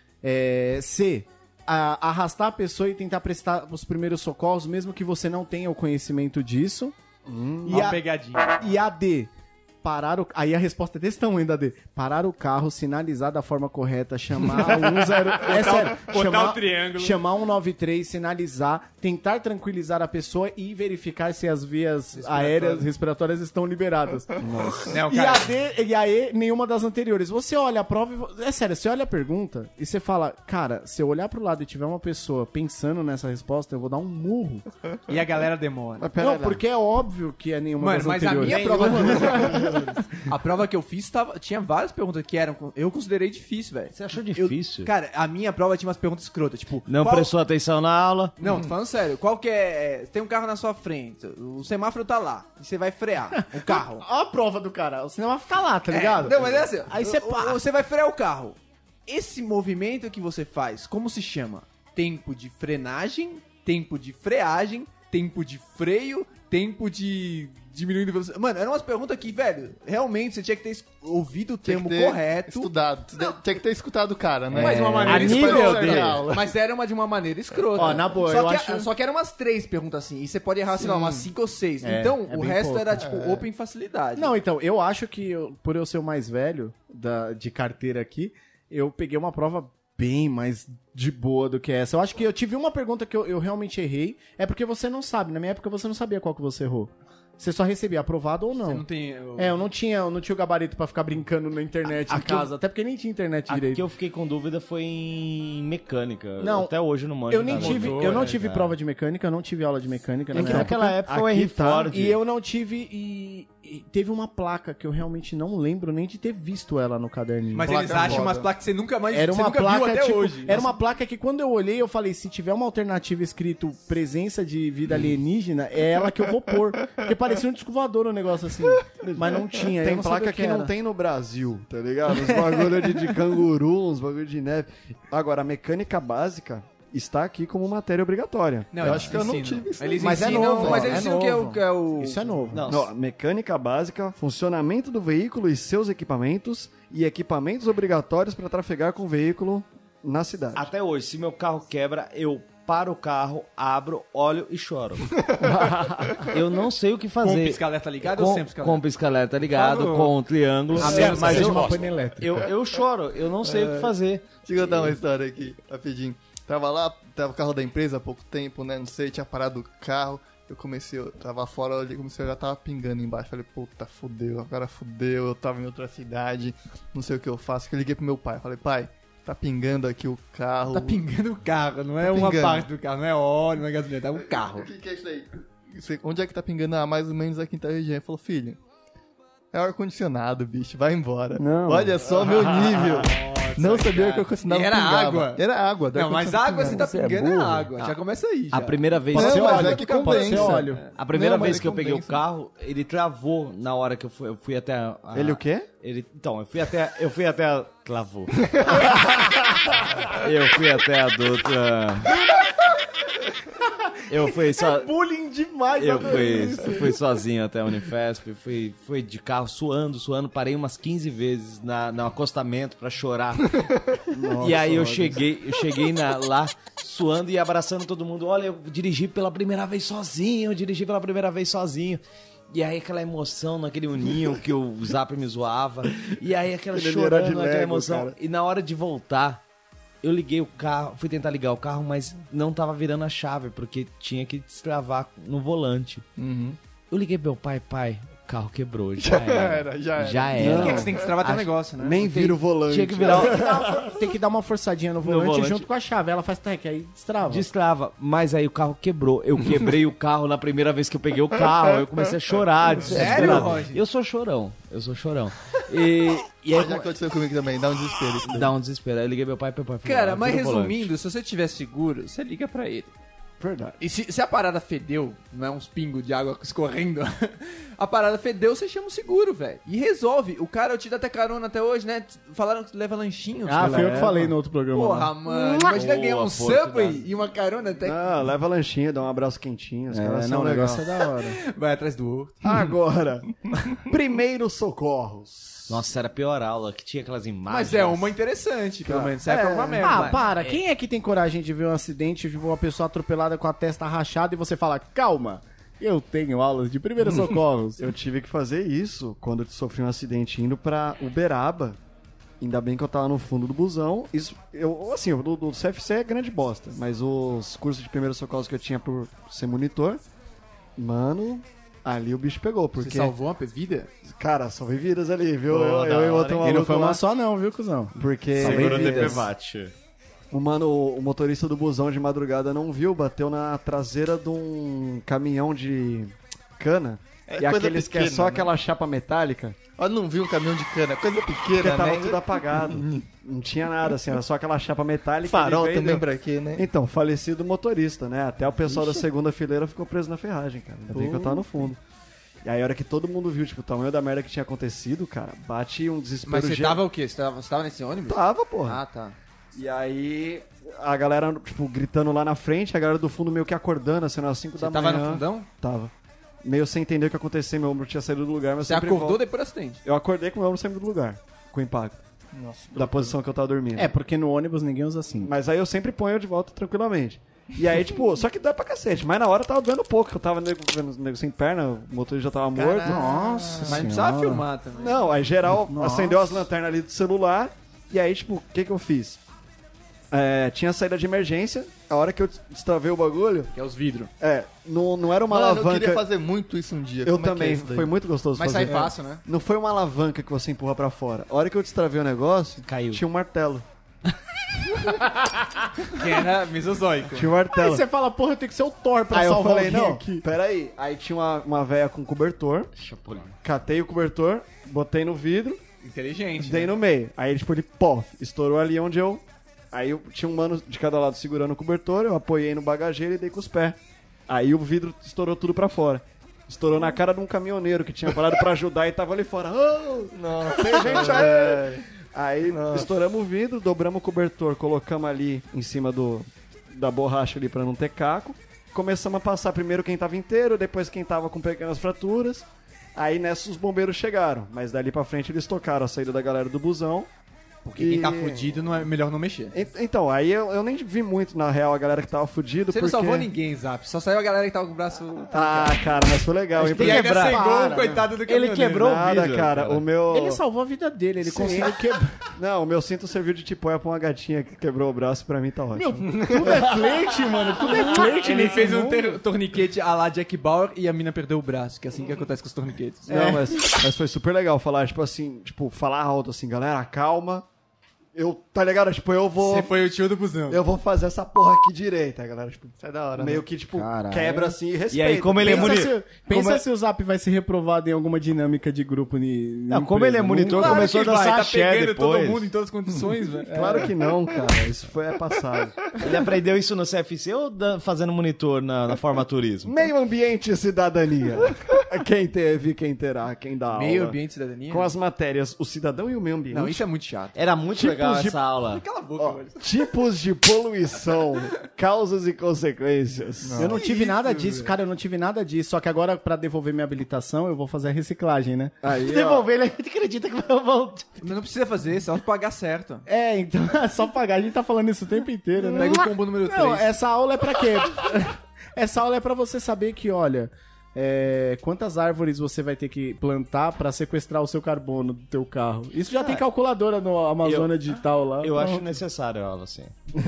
É, C, a- arrastar a pessoa e tentar prestar os primeiros socorros, mesmo que você não tenha o conhecimento disso. e, Ó a a, pegadinha. e a D, parar o... Aí a resposta é desse tamanho da D. Parar o carro, sinalizar da forma correta, chamar o zero... É sério. botar chamar, o triângulo. Chamar um nove três, sinalizar, tentar tranquilizar a pessoa e verificar se as vias aéreas respiratórias estão liberadas. Não, E cara, a D e a E, nenhuma das anteriores. Você olha a prova e... vo- É sério, você olha a pergunta e você fala, cara, se eu olhar pro lado e tiver uma pessoa pensando nessa resposta, eu vou dar um murro. e a galera demora. Mas pera Não, lá. porque é óbvio que é nenhuma Mano, das mas a anteriores. minha prova... a prova que eu fiz tava, tinha várias perguntas que eram... Eu considerei difícil, velho. Você achou Eu- difícil? Cara, a minha prova tinha umas perguntas escrotas, tipo... Não qual- prestou atenção na aula? Não, tô falando sério. Qual que é... Tem um carro na sua frente, o semáforo tá lá, e você vai frear o carro. Olha a prova do cara. O cinema fica lá, tá ligado? É, não, mas é assim. Aí você o- para. Você vai frear o carro. Esse movimento que você faz, como se chama? Tempo de frenagem, tempo de freagem, tempo de freio, tempo de diminuindo a velocidade. Mano, eram umas perguntas que, velho, realmente você tinha que ter es- ouvido o Tinha termo que ter correto. Estudado. Tinha que ter escutado o cara, né? Mas de uma maneira a escrota. nível dele. Mas era uma de uma maneira escrota. Ó, na boa, só eu que, acho- Só que eram umas três perguntas assim. E você pode errar, sei lá, umas cinco ou seis. É, então, é o bem resto pouco. era, tipo, open facilidade. Não, então, eu acho que eu- por eu ser o mais velho da, de carteira aqui, eu peguei uma prova bem mais de boa do que essa. Eu acho que eu tive uma pergunta que eu, eu realmente errei, é porque você não sabe. Na minha época você não sabia qual que você errou. Você só recebia aprovado ou não. Você não tem... eu- É, eu não tinha, eu não tinha o gabarito pra ficar brincando na internet em Aqui eu- casa, até porque nem tinha internet A direito. que eu fiquei com dúvida foi em mecânica. Não, Até hoje eu não manjo Eu nem nada. tive, Motor, eu não né, tive cara? prova de mecânica, eu não tive aula de mecânica na É que minha naquela época. época eu Aqui errei tá. Ford. E eu não tive e, e teve uma placa que eu realmente não lembro nem de ter visto ela no caderninho. Mas Placa eles acham foda. umas placas que você nunca mais Era você uma nunca placa viu até tipo, hoje. era uma placa que quando eu olhei eu falei, se tiver uma alternativa escrito presença de vida alienígena, é ela que eu vou pôr, porque parecia um disco voador um negócio assim, mas não tinha. eu Tem não sabia placa o que, era. não tem no Brasil, tá ligado? Uns bagulho de, de canguru, uns bagulho de neve. Agora, a mecânica básica está aqui como matéria obrigatória. Não, Eu eles acho que eu não ensinam. tive isso Eles Mas é ensinam, novo, mas ó, eles é ensinam que é o... novo. Que é o... Isso é novo. Não, Não, mecânica básica, funcionamento do veículo e seus equipamentos e equipamentos obrigatórios para trafegar com o veículo na cidade. Até hoje, se meu carro quebra, eu paro o carro, abro, olho e choro. Eu não sei o que fazer. Com o pisca-alerta ligado com, ou sem pisca-alerta? Com o pisca-alerta ligado, com o triângulo. A menos que mas seja eu, uma pane elétrica. eu, eu choro, eu não sei o que fazer. Deixa eu contar uma história aqui, rapidinho. Tava lá, tava o carro da empresa há pouco tempo, né? Não sei, tinha parado o carro. Eu comecei, eu tava fora, eu comecei, eu já tava pingando embaixo. Falei, puta, fudeu, agora fudeu, eu tava em outra cidade, não sei o que eu faço. Eu liguei pro meu pai, falei, pai, tá pingando aqui o carro. Tá pingando o carro, não é Tá uma pingando. parte do carro, não é óleo, não é gasolina, tá um O carro. que, que é isso aí? Você- Onde é que tá pingando? Ah, mais ou menos aqui em tal região. Ele falou, filho, é ar-condicionado, bicho, vai embora. Não. Olha só o meu nível. Não sabia que o ar-condicionado E era pingava. água. Era água. Não, mas água você tá Você é pingando é burro. água, já começa aí. Já. A primeira vez, Não, ser mas óleo, é que pode compensa. ser óleo. a primeira Não, mas vez ele que eu peguei o compensa. carro, ele travou na hora que eu fui, eu fui até a, a- Ele o quê? Ele, então, eu fui até, eu fui até a, travou. Eu fui até a Dutra. Eu fui só Bullying demais, Eu adorei fui, fui sozinho até a Unifesp, fui, fui de carro suando, suando, parei umas quinze vezes na, no acostamento pra chorar. E aí eu cheguei, eu cheguei na- lá suando e abraçando todo mundo. Olha, eu dirigi pela primeira vez sozinho, eu dirigi pela primeira vez sozinho. E aí aquela emoção naquele uninho que o Zap me zoava. E aí aquela Ele era de chorando, aquela Lego, emoção. cara. E na hora de voltar, eu liguei o carro, fui tentar ligar o carro, mas não tava virando a chave, porque tinha que destravar no volante. Uhum. Eu liguei pro meu pai, pai, o carro quebrou, já, Já era. era, já era. Já Por era. que, que você tem que destravar teu Acho- negócio, né? Nem vira o volante. Tinha que virar Tem que dar uma forçadinha no volante, volante. junto com a chave. Ela faz tec, aí destrava. Destrava, mas aí o carro quebrou. Eu quebrei o carro na primeira vez que eu peguei o carro. Eu comecei a chorar. desesperado. Roger? Eu sou chorão. Eu sou chorão. E, e aí Já aconteceu comigo também, dá um desespero isso daí. dá um desespero. Aí eu liguei meu pai, meu pai falou, Cara, "Ah, mas vira o volante." resumindo, se você tiver seguro, você liga pra ele. Verdade. E se, se a parada fedeu, não é uns pingos de água escorrendo, a parada fedeu, você chama o seguro, velho. E resolve. O cara, eu te dou até carona até hoje, né? Falaram que leva lanchinho. Ah, foi eu que leva. falei no outro programa. Porra, lá. mano. Imagina Boa, ganhar um Portugal. Subway e uma carona até... Ah, leva lanchinha, dá um abraço quentinho. Os caras É, são não, o legal. negócio é da hora. Vai atrás do outro. Agora, primeiros socorros. Nossa, era a pior aula, que tinha aquelas imagens. Mas é uma interessante, pelo menos. Serve pra uma merda. Ah, Vai. para. Quem é que tem coragem de ver um acidente, de ver uma pessoa atropelada com a testa rachada e você fala, calma, eu tenho aulas de primeiros socorros. Eu tive que fazer isso quando eu sofri um acidente indo pra Uberaba. Ainda bem que eu tava no fundo do busão. Isso, eu, assim, o do, do C F C é grande bosta, mas os cursos de primeiros socorros que eu tinha por ser monitor, mano, ali o bicho pegou, Você porque, salvou uma vida? cara, salvei vidas ali, viu? Pô, eu, da eu e hora, outro hein? E não maluco foi uma lá, só não, viu, cuzão? porque Segura o vidas. D P V A T. o mano, o motorista do busão de madrugada não viu, bateu na traseira de um caminhão de cana. É e coisa aqueles que é pequena, só né? aquela chapa metálica, Olha, não vi um caminhão de cana, coisa porque pequena, tava né? tudo apagado. Não tinha nada, assim, era só aquela chapa metálica. Farol ele veio e também deu- pra quê, né? Então, falecido motorista, né? Até o pessoal da segunda fileira ficou preso na ferragem, cara. Ainda bem que eu tava no fundo. E aí, a hora que todo mundo viu, tipo, o tamanho da merda que tinha acontecido, cara, bate um desespero. Mas você geral. tava o quê? Você tava, você tava nesse ônibus? Tava, porra. Ah, tá. E aí, a galera, tipo, gritando lá na frente, a galera do fundo meio que acordando, assim, às cinco Você da tava manhã. no fundão? Tava. Meio sem entender o que ia acontecer, meu ombro tinha saído do lugar, mas Você sempre acordou volta. depois do acidente. Eu acordei com o meu ombro saindo do lugar, com o impacto. Nossa. Da posição que eu tava dormindo. É, porque no ônibus ninguém usa assim. Mas aí eu sempre ponho de volta tranquilamente. E aí, tipo, só que dói pra cacete. Mas na hora tava doendo pouco, que eu tava nego, nego sem perna, o motorista já tava morto. Nossa Mas não precisava senhora. filmar também. Não, aí geral Nossa. acendeu as lanternas ali do celular. E aí, tipo, o que que eu fiz? É, tinha saída de emergência. A hora que eu destravei o bagulho, Que é os vidros. é, não, não era uma Mano, eu alavanca. queria fazer muito isso um dia. Eu Como é que é também, isso daí? foi muito gostoso Mas fazer. sai fácil, né? Não foi uma alavanca que você empurra pra fora. A hora que eu destravei o negócio, Caiu. tinha um martelo. Que era mesozoico. Tinha um Aí martelo. você fala, porra, eu tenho que ser o Thor pra Aí eu salvar falei, alguém não, aqui. peraí. Aí tinha uma, uma véia com cobertor, Chapolin. catei o cobertor, botei no vidro, Inteligente. dei né? no meio. Aí, tipo, ele, pô, estourou ali onde eu... Aí eu tinha um mano de cada lado segurando o cobertor, eu apoiei no bagageiro e dei com os pés. Aí o vidro estourou tudo pra fora. Estourou na cara de um caminhoneiro que tinha parado pra ajudar e tava ali fora. Oh, Nossa, tem gente aí! Aí Nossa. estouramos o vidro, dobramos o cobertor, colocamos ali em cima do, da borracha ali pra não ter caco. Começamos a passar primeiro quem tava inteiro, depois quem tava com pequenas fraturas. Aí nessa os bombeiros chegaram, mas dali pra frente eles tocaram a saída da galera do busão Porque E- quem tá fudido não é melhor não mexer. E- Então, aí eu, eu nem vi muito, na real, a galera que tava fudido, Você porque... não salvou ninguém, Zap. Só saiu a galera que tava com o braço... Ah, cara, mas foi legal, hein? E ainda quebrar. sem gol, Para, coitado do Ele caminhoneiro. quebrou o Nada, vidro, cara, cara. o meu... Ele salvou a vida dele, ele conseguiu quebrar. Não, o meu cinto serviu de tipóia pra uma gatinha que quebrou o braço, pra mim tá ótimo. Tudo é flerte, mano. Tudo é flerte Ele nesse fez um mundo. ter- torniquete à la Jack Bauer e a mina perdeu o braço, que é assim que acontece com os torniquetes. Não, mas, mas foi super legal falar, tipo assim, tipo, falar alto assim, galera, calma. Eu, tá ligado? Tipo, eu vou. Você foi o tio do busão. Eu vou fazer essa porra aqui direita, galera. Tipo, Isso é da hora, meio né? que, tipo, Caralho. quebra assim e respeita. E aí, como ele é Pensa, moni- se, pensa como é- se o Zap vai ser reprovado em alguma dinâmica de grupo. Ni, Não, como ele é monitor, Claro começou a que dançar vai, tá axé pegando depois. todo mundo em todas as condições, velho. Claro que não, cara. Isso foi é passado. Ele aprendeu isso no C F C ou da- fazendo monitor na, na formaturismo? Meio ambiente e cidadania. Quem teve, quem terá, quem dá aula. Meio ambiente e cidadania? Com as matérias, o cidadão e o meio ambiente. Não, isso é muito chato. Era muito Tipos legal de- essa aula. Cala a boca, Ó, velho. tipos de poluição, causas e consequências. Eu não tive nada disso, cara, eu não tive nada disso. Só que agora, pra devolver minha habilitação, eu vou fazer a reciclagem, né? Aí, ó, Devolver, ele acredita que vai voltar. Mas não precisa fazer, só pagar certo. É, então é só pagar. A gente tá falando isso o tempo inteiro, né? Pega o combo número Não, três. essa aula é pra quê? Essa aula é pra você saber que, olha, é, quantas árvores você vai ter que plantar pra sequestrar o seu carbono do teu carro. Isso já tem calculadora no Amazônia Digital lá. Eu acho Pronto. necessário a aula, assim.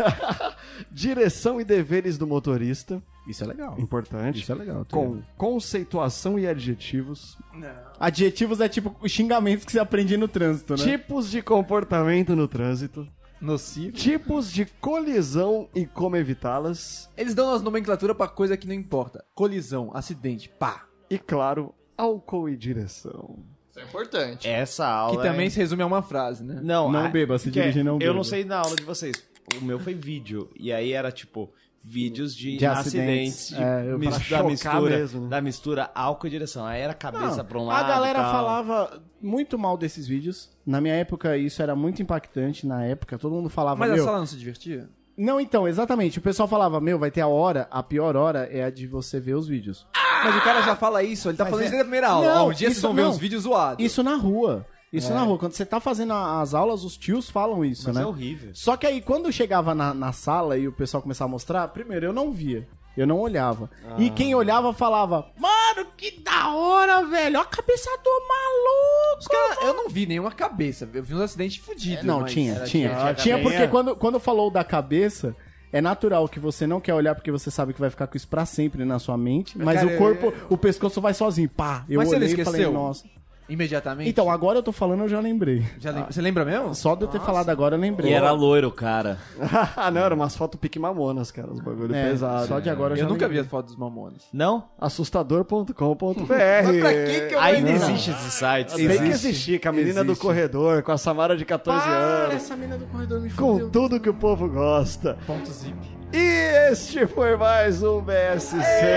direção e deveres do motorista, Isso é legal. importante. Isso é legal. Com conceituação e adjetivos. Adjetivos é tipo os xingamentos que você aprende no trânsito, né? Tipos de comportamento no trânsito. Nocivo. Tipos de colisão e como evitá-las. Eles dão as nomenclaturas pra coisa que não importa. Colisão, acidente, pá. E, claro, álcool e direção. Isso é importante. Essa aula. Que também é- se resume a uma frase, né? Não, Não a- beba, se que é- dirigir, não Eu beba. não sei na aula de vocês. O meu foi vídeo. E aí era tipo. Vídeos de, De acidentes, acidentes. de É, eu- mis- pra da, chocar mistura, mesmo, né? da mistura álcool e direção. Aí era cabeça Não, pra um lado. a galera e tal. falava muito mal desses vídeos. Na minha época, isso era muito impactante. Na época, todo mundo falava, Mas a meu... sala não se divertia? Não, então, exatamente. O pessoal falava, meu, vai ter a hora, a pior hora é a de você ver os vídeos. Mas o cara já fala isso, ele tá Mas falando é- isso desde a primeira aula. Não, Ó, um dia vocês isso vão ver não. os vídeos zoados. Isso na rua. Isso É. na rua. Quando você tá fazendo a- as aulas, os tios falam isso, Mas né? é horrível. Só que aí, quando eu chegava na, na sala e o pessoal começava a mostrar, primeiro, eu não via. Eu não olhava. E quem olhava falava, mano, que da hora, velho. Olha a cabeça do maluco. Os cara, eu não vi nenhuma cabeça, eu vi uns acidentes fodidos. Não, mas tinha, era- tinha. tinha Tinha, também, porque é. quando, quando falou da cabeça, é natural que você não quer olhar porque você sabe que vai ficar com isso pra sempre na sua mente, mas Cara, o corpo, eu- o pescoço vai sozinho. Pá, eu Mas você não olhei e falei, esqueceu? nossa. Imediatamente? Então, agora eu tô falando, eu já lembrei. Já lembra- Você lembra mesmo? Só de eu ter falado agora, eu lembrei. E era loiro, cara. Ah, não, era umas fotos pique mamonas, cara. Os bagulho É, pesado. só de agora eu Eu já nunca vi lembrei. as fotos dos Mamones. Não? assustador ponto com ponto b r. Pra que que eu Ainda lembro? existe esse site. Tem que Existe. existir, com a menina do Existe. corredor, com a Samara de catorze Para, anos, essa mina do corredor me com fudeu. tudo que o povo gosta. Ponto zip. E este foi mais um B S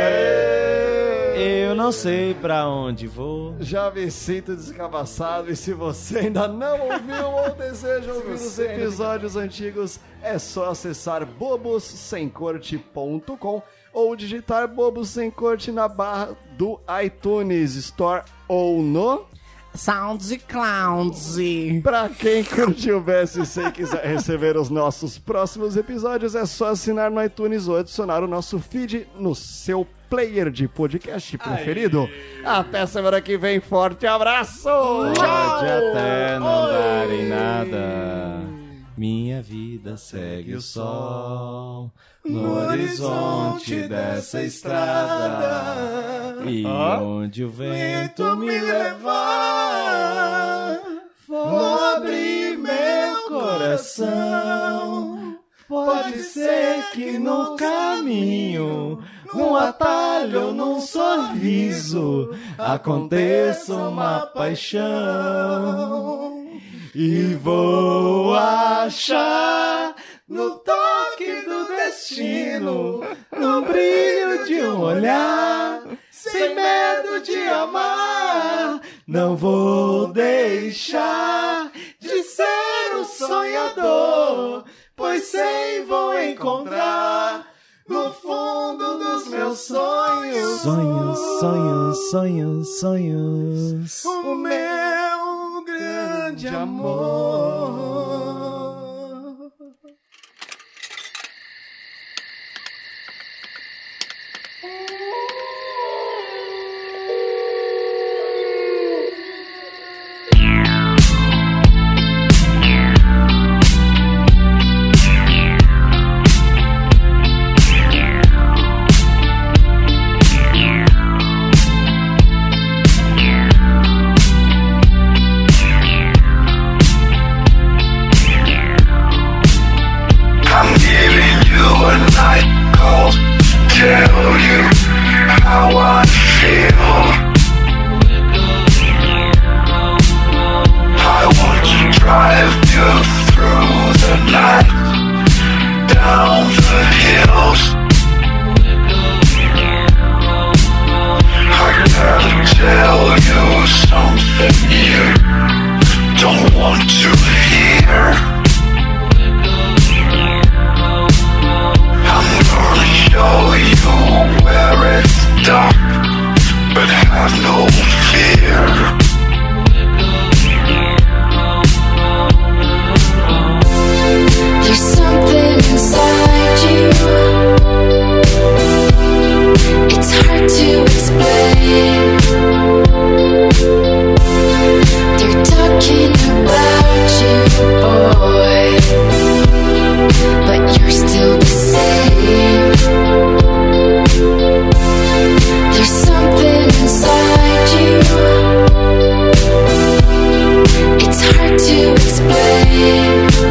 C. Eu não sei pra onde vou. Já me sinto descabaçado e se você ainda não ouviu ou deseja ouvir os episódios antigos, é só acessar bobos sem corte ponto com ou digitar Bobos Sem Corte na barra do iTunes Store ou no... Sounds e Clowns. Pra quem curtiu o B S C e quiser receber os nossos próximos episódios, é só assinar no iTunes ou adicionar o nosso feed no seu player de podcast preferido. Até semana que vem, forte abraço! Pode até não dar em nada. Minha vida segue o sol no horizonte dessa estrada. E onde o vento me levar, vou abrir meu coração. Pode ser que no caminho, num atalho ou num sorriso, aconteça uma paixão. E vou achar no toque do destino, no brilho de um olhar, sem medo de amar. Não vou deixar de ser um sonhador, pois sei vou encontrar no fundo dos meus sonhos. Sonhos, sonhos, sonhos, sonhos. O meu grande amor. want to hear. I'm gonna show you where it's dark, but have no fear. There's something inside you. It's hard to explain. They're talking about you, boy, but you're still the same. There's something inside you. It's hard to explain.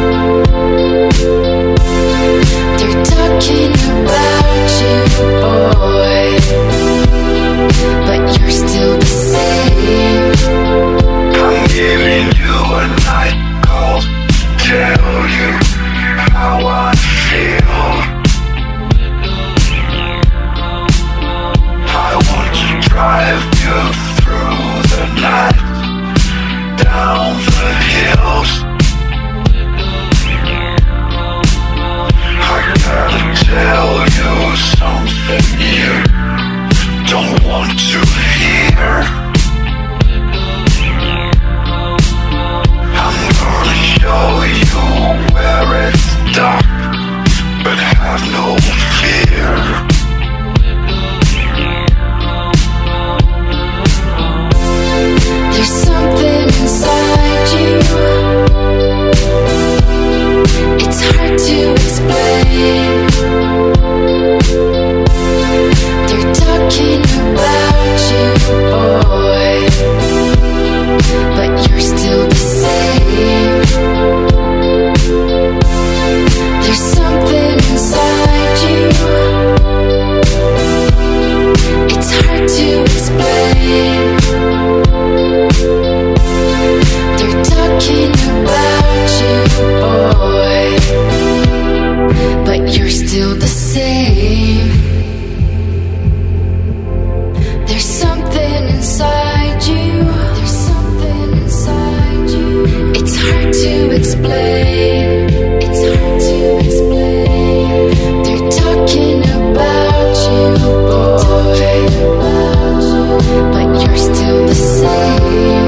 They're talking about you, boy, but you're still the same. I'm giving you a night call to tell you how I feel. I want to drive you through the night, down the hills. I gotta tell you something you don't want to hear. I'm gonna show you where it's dark, but have no fear. There's something inside you. It's hard to explain. They're talking about you, boy, but you're still the same. There's something inside you. It's hard to explain. They're talking about you, boy, but you're still the same. There's something inside you. There's something inside you. It's hard to explain. It's hard to explain. They're talking about you, boy, but you're still the same.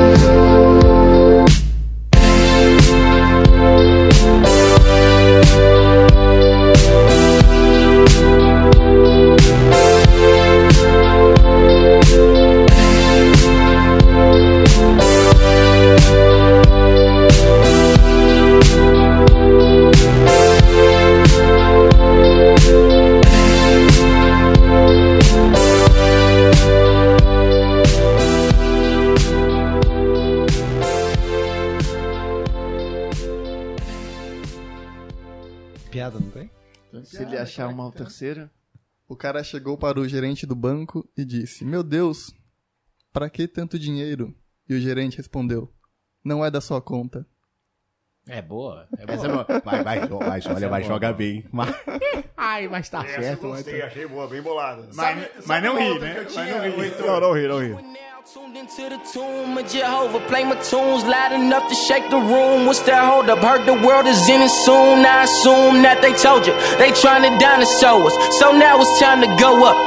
Piada, não tem? Se ele achar uma terceira. O cara chegou para o gerente do banco e disse: Meu Deus, pra que tanto dinheiro? E o gerente respondeu: Não é da sua conta. É boa. É Essa é boa. boa. Vai, vai, mas olha, é vai boa, jogar boa. bem. Mas... Ai, mas tá certo. Mas... achei boa, bem bolada. Mas, mas não ri, né? Mas não ri. Não, não ri, não ri. Tuned into the tomb of Jehovah, play my tunes loud enough to shake the room. What's that hold up? Heard the world is in it soon. I assume that they told you they trying to dinosaur us, so now it's time to go up.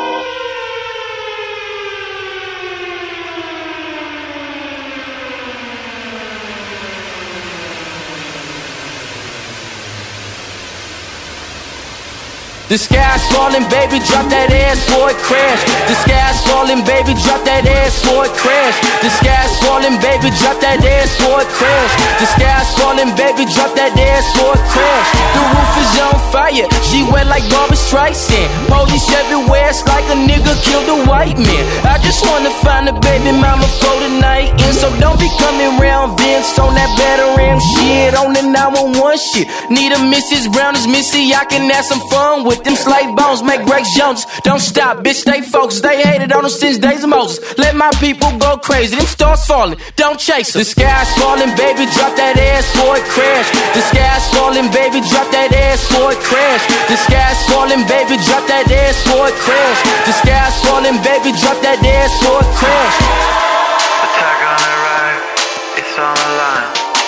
The sky's falling, baby, drop that ass for it crash. The sky's falling, baby, drop that ass for it crash. The sky's falling, baby, drop that ass for it crash. The sky's falling, baby, drop that ass for it crash. The roof is on fire, she wet like Barbra Streisand. Police everywhere, it's like a nigga killed a white man. I just wanna find a baby mama for tonight, and so don't be coming round Vince on that Batarang shit, on the nine one one shit. Need a Missus Brown as Missy, I can have some fun with them slave bones, make Greg Jones. Don't stop, bitch, stay focused. They hated on them since days of Moses. Let my people go crazy, them stars falling, don't chase them. The sky's falling, baby, drop that ass for it crash. The sky's falling, baby, drop that ass for it crash. The sky's falling, baby, drop that ass for it crash. The sky's falling, baby, drop that ass for it crash. Attack on the right, it's on the line. Top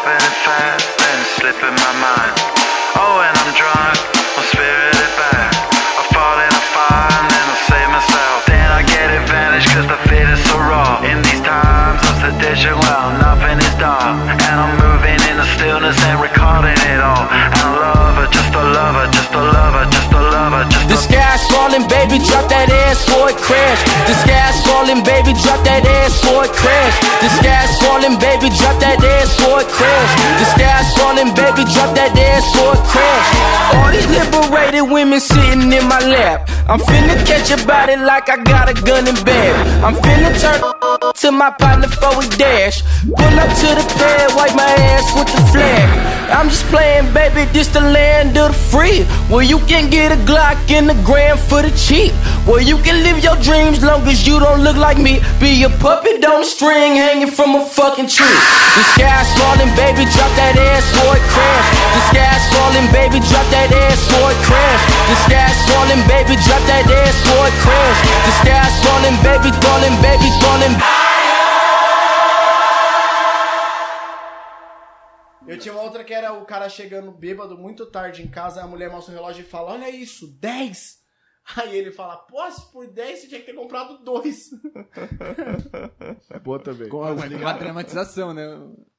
happening fast, then it's slipping my mind. Oh, and I'm drunk, I'm spirited back. I fall in a fire and then I save myself. Then I get advantage cause the fit is so raw. In these times of sedition, well, nothing is dark. And I'm moving in the stillness and recording it all. And I love her, just a lover, just a lover, just a lover, just a The sky's falling, baby, drop that ass for it crash. The sky's falling, baby, drop that ass for it crash. The sky's falling, baby, drop that ass for it crash. The sky's falling, baby, drop that ass for it crash. All these liberated women sitting in my lap. I'm finna catch a body like I got a gun and bag. I'm finna turn to my partner for a dash. Pull up to the pad, wipe my ass with the flag. I'm just playing, baby, this the land of the free. Where you can get a Glock in the gram for the cheap. Where you can live your dreams long as you don't look like me. Be a puppet on a string hanging from a fucking tree. The sky's falling, baby, drop that ass for it crash. The sky's falling, baby, drop that ass for it crash. The sky's falling, baby, drop that ass for it crash. The sky's falling, baby, falling, baby, falling. Eu tinha uma outra que era o cara chegando bêbado muito tarde em casa, a mulher mostra o relógio e fala, olha isso, dez. Aí ele fala, pô, se por dez você tinha que ter comprado dois. É boa também. Com uma, uma dramatização, né?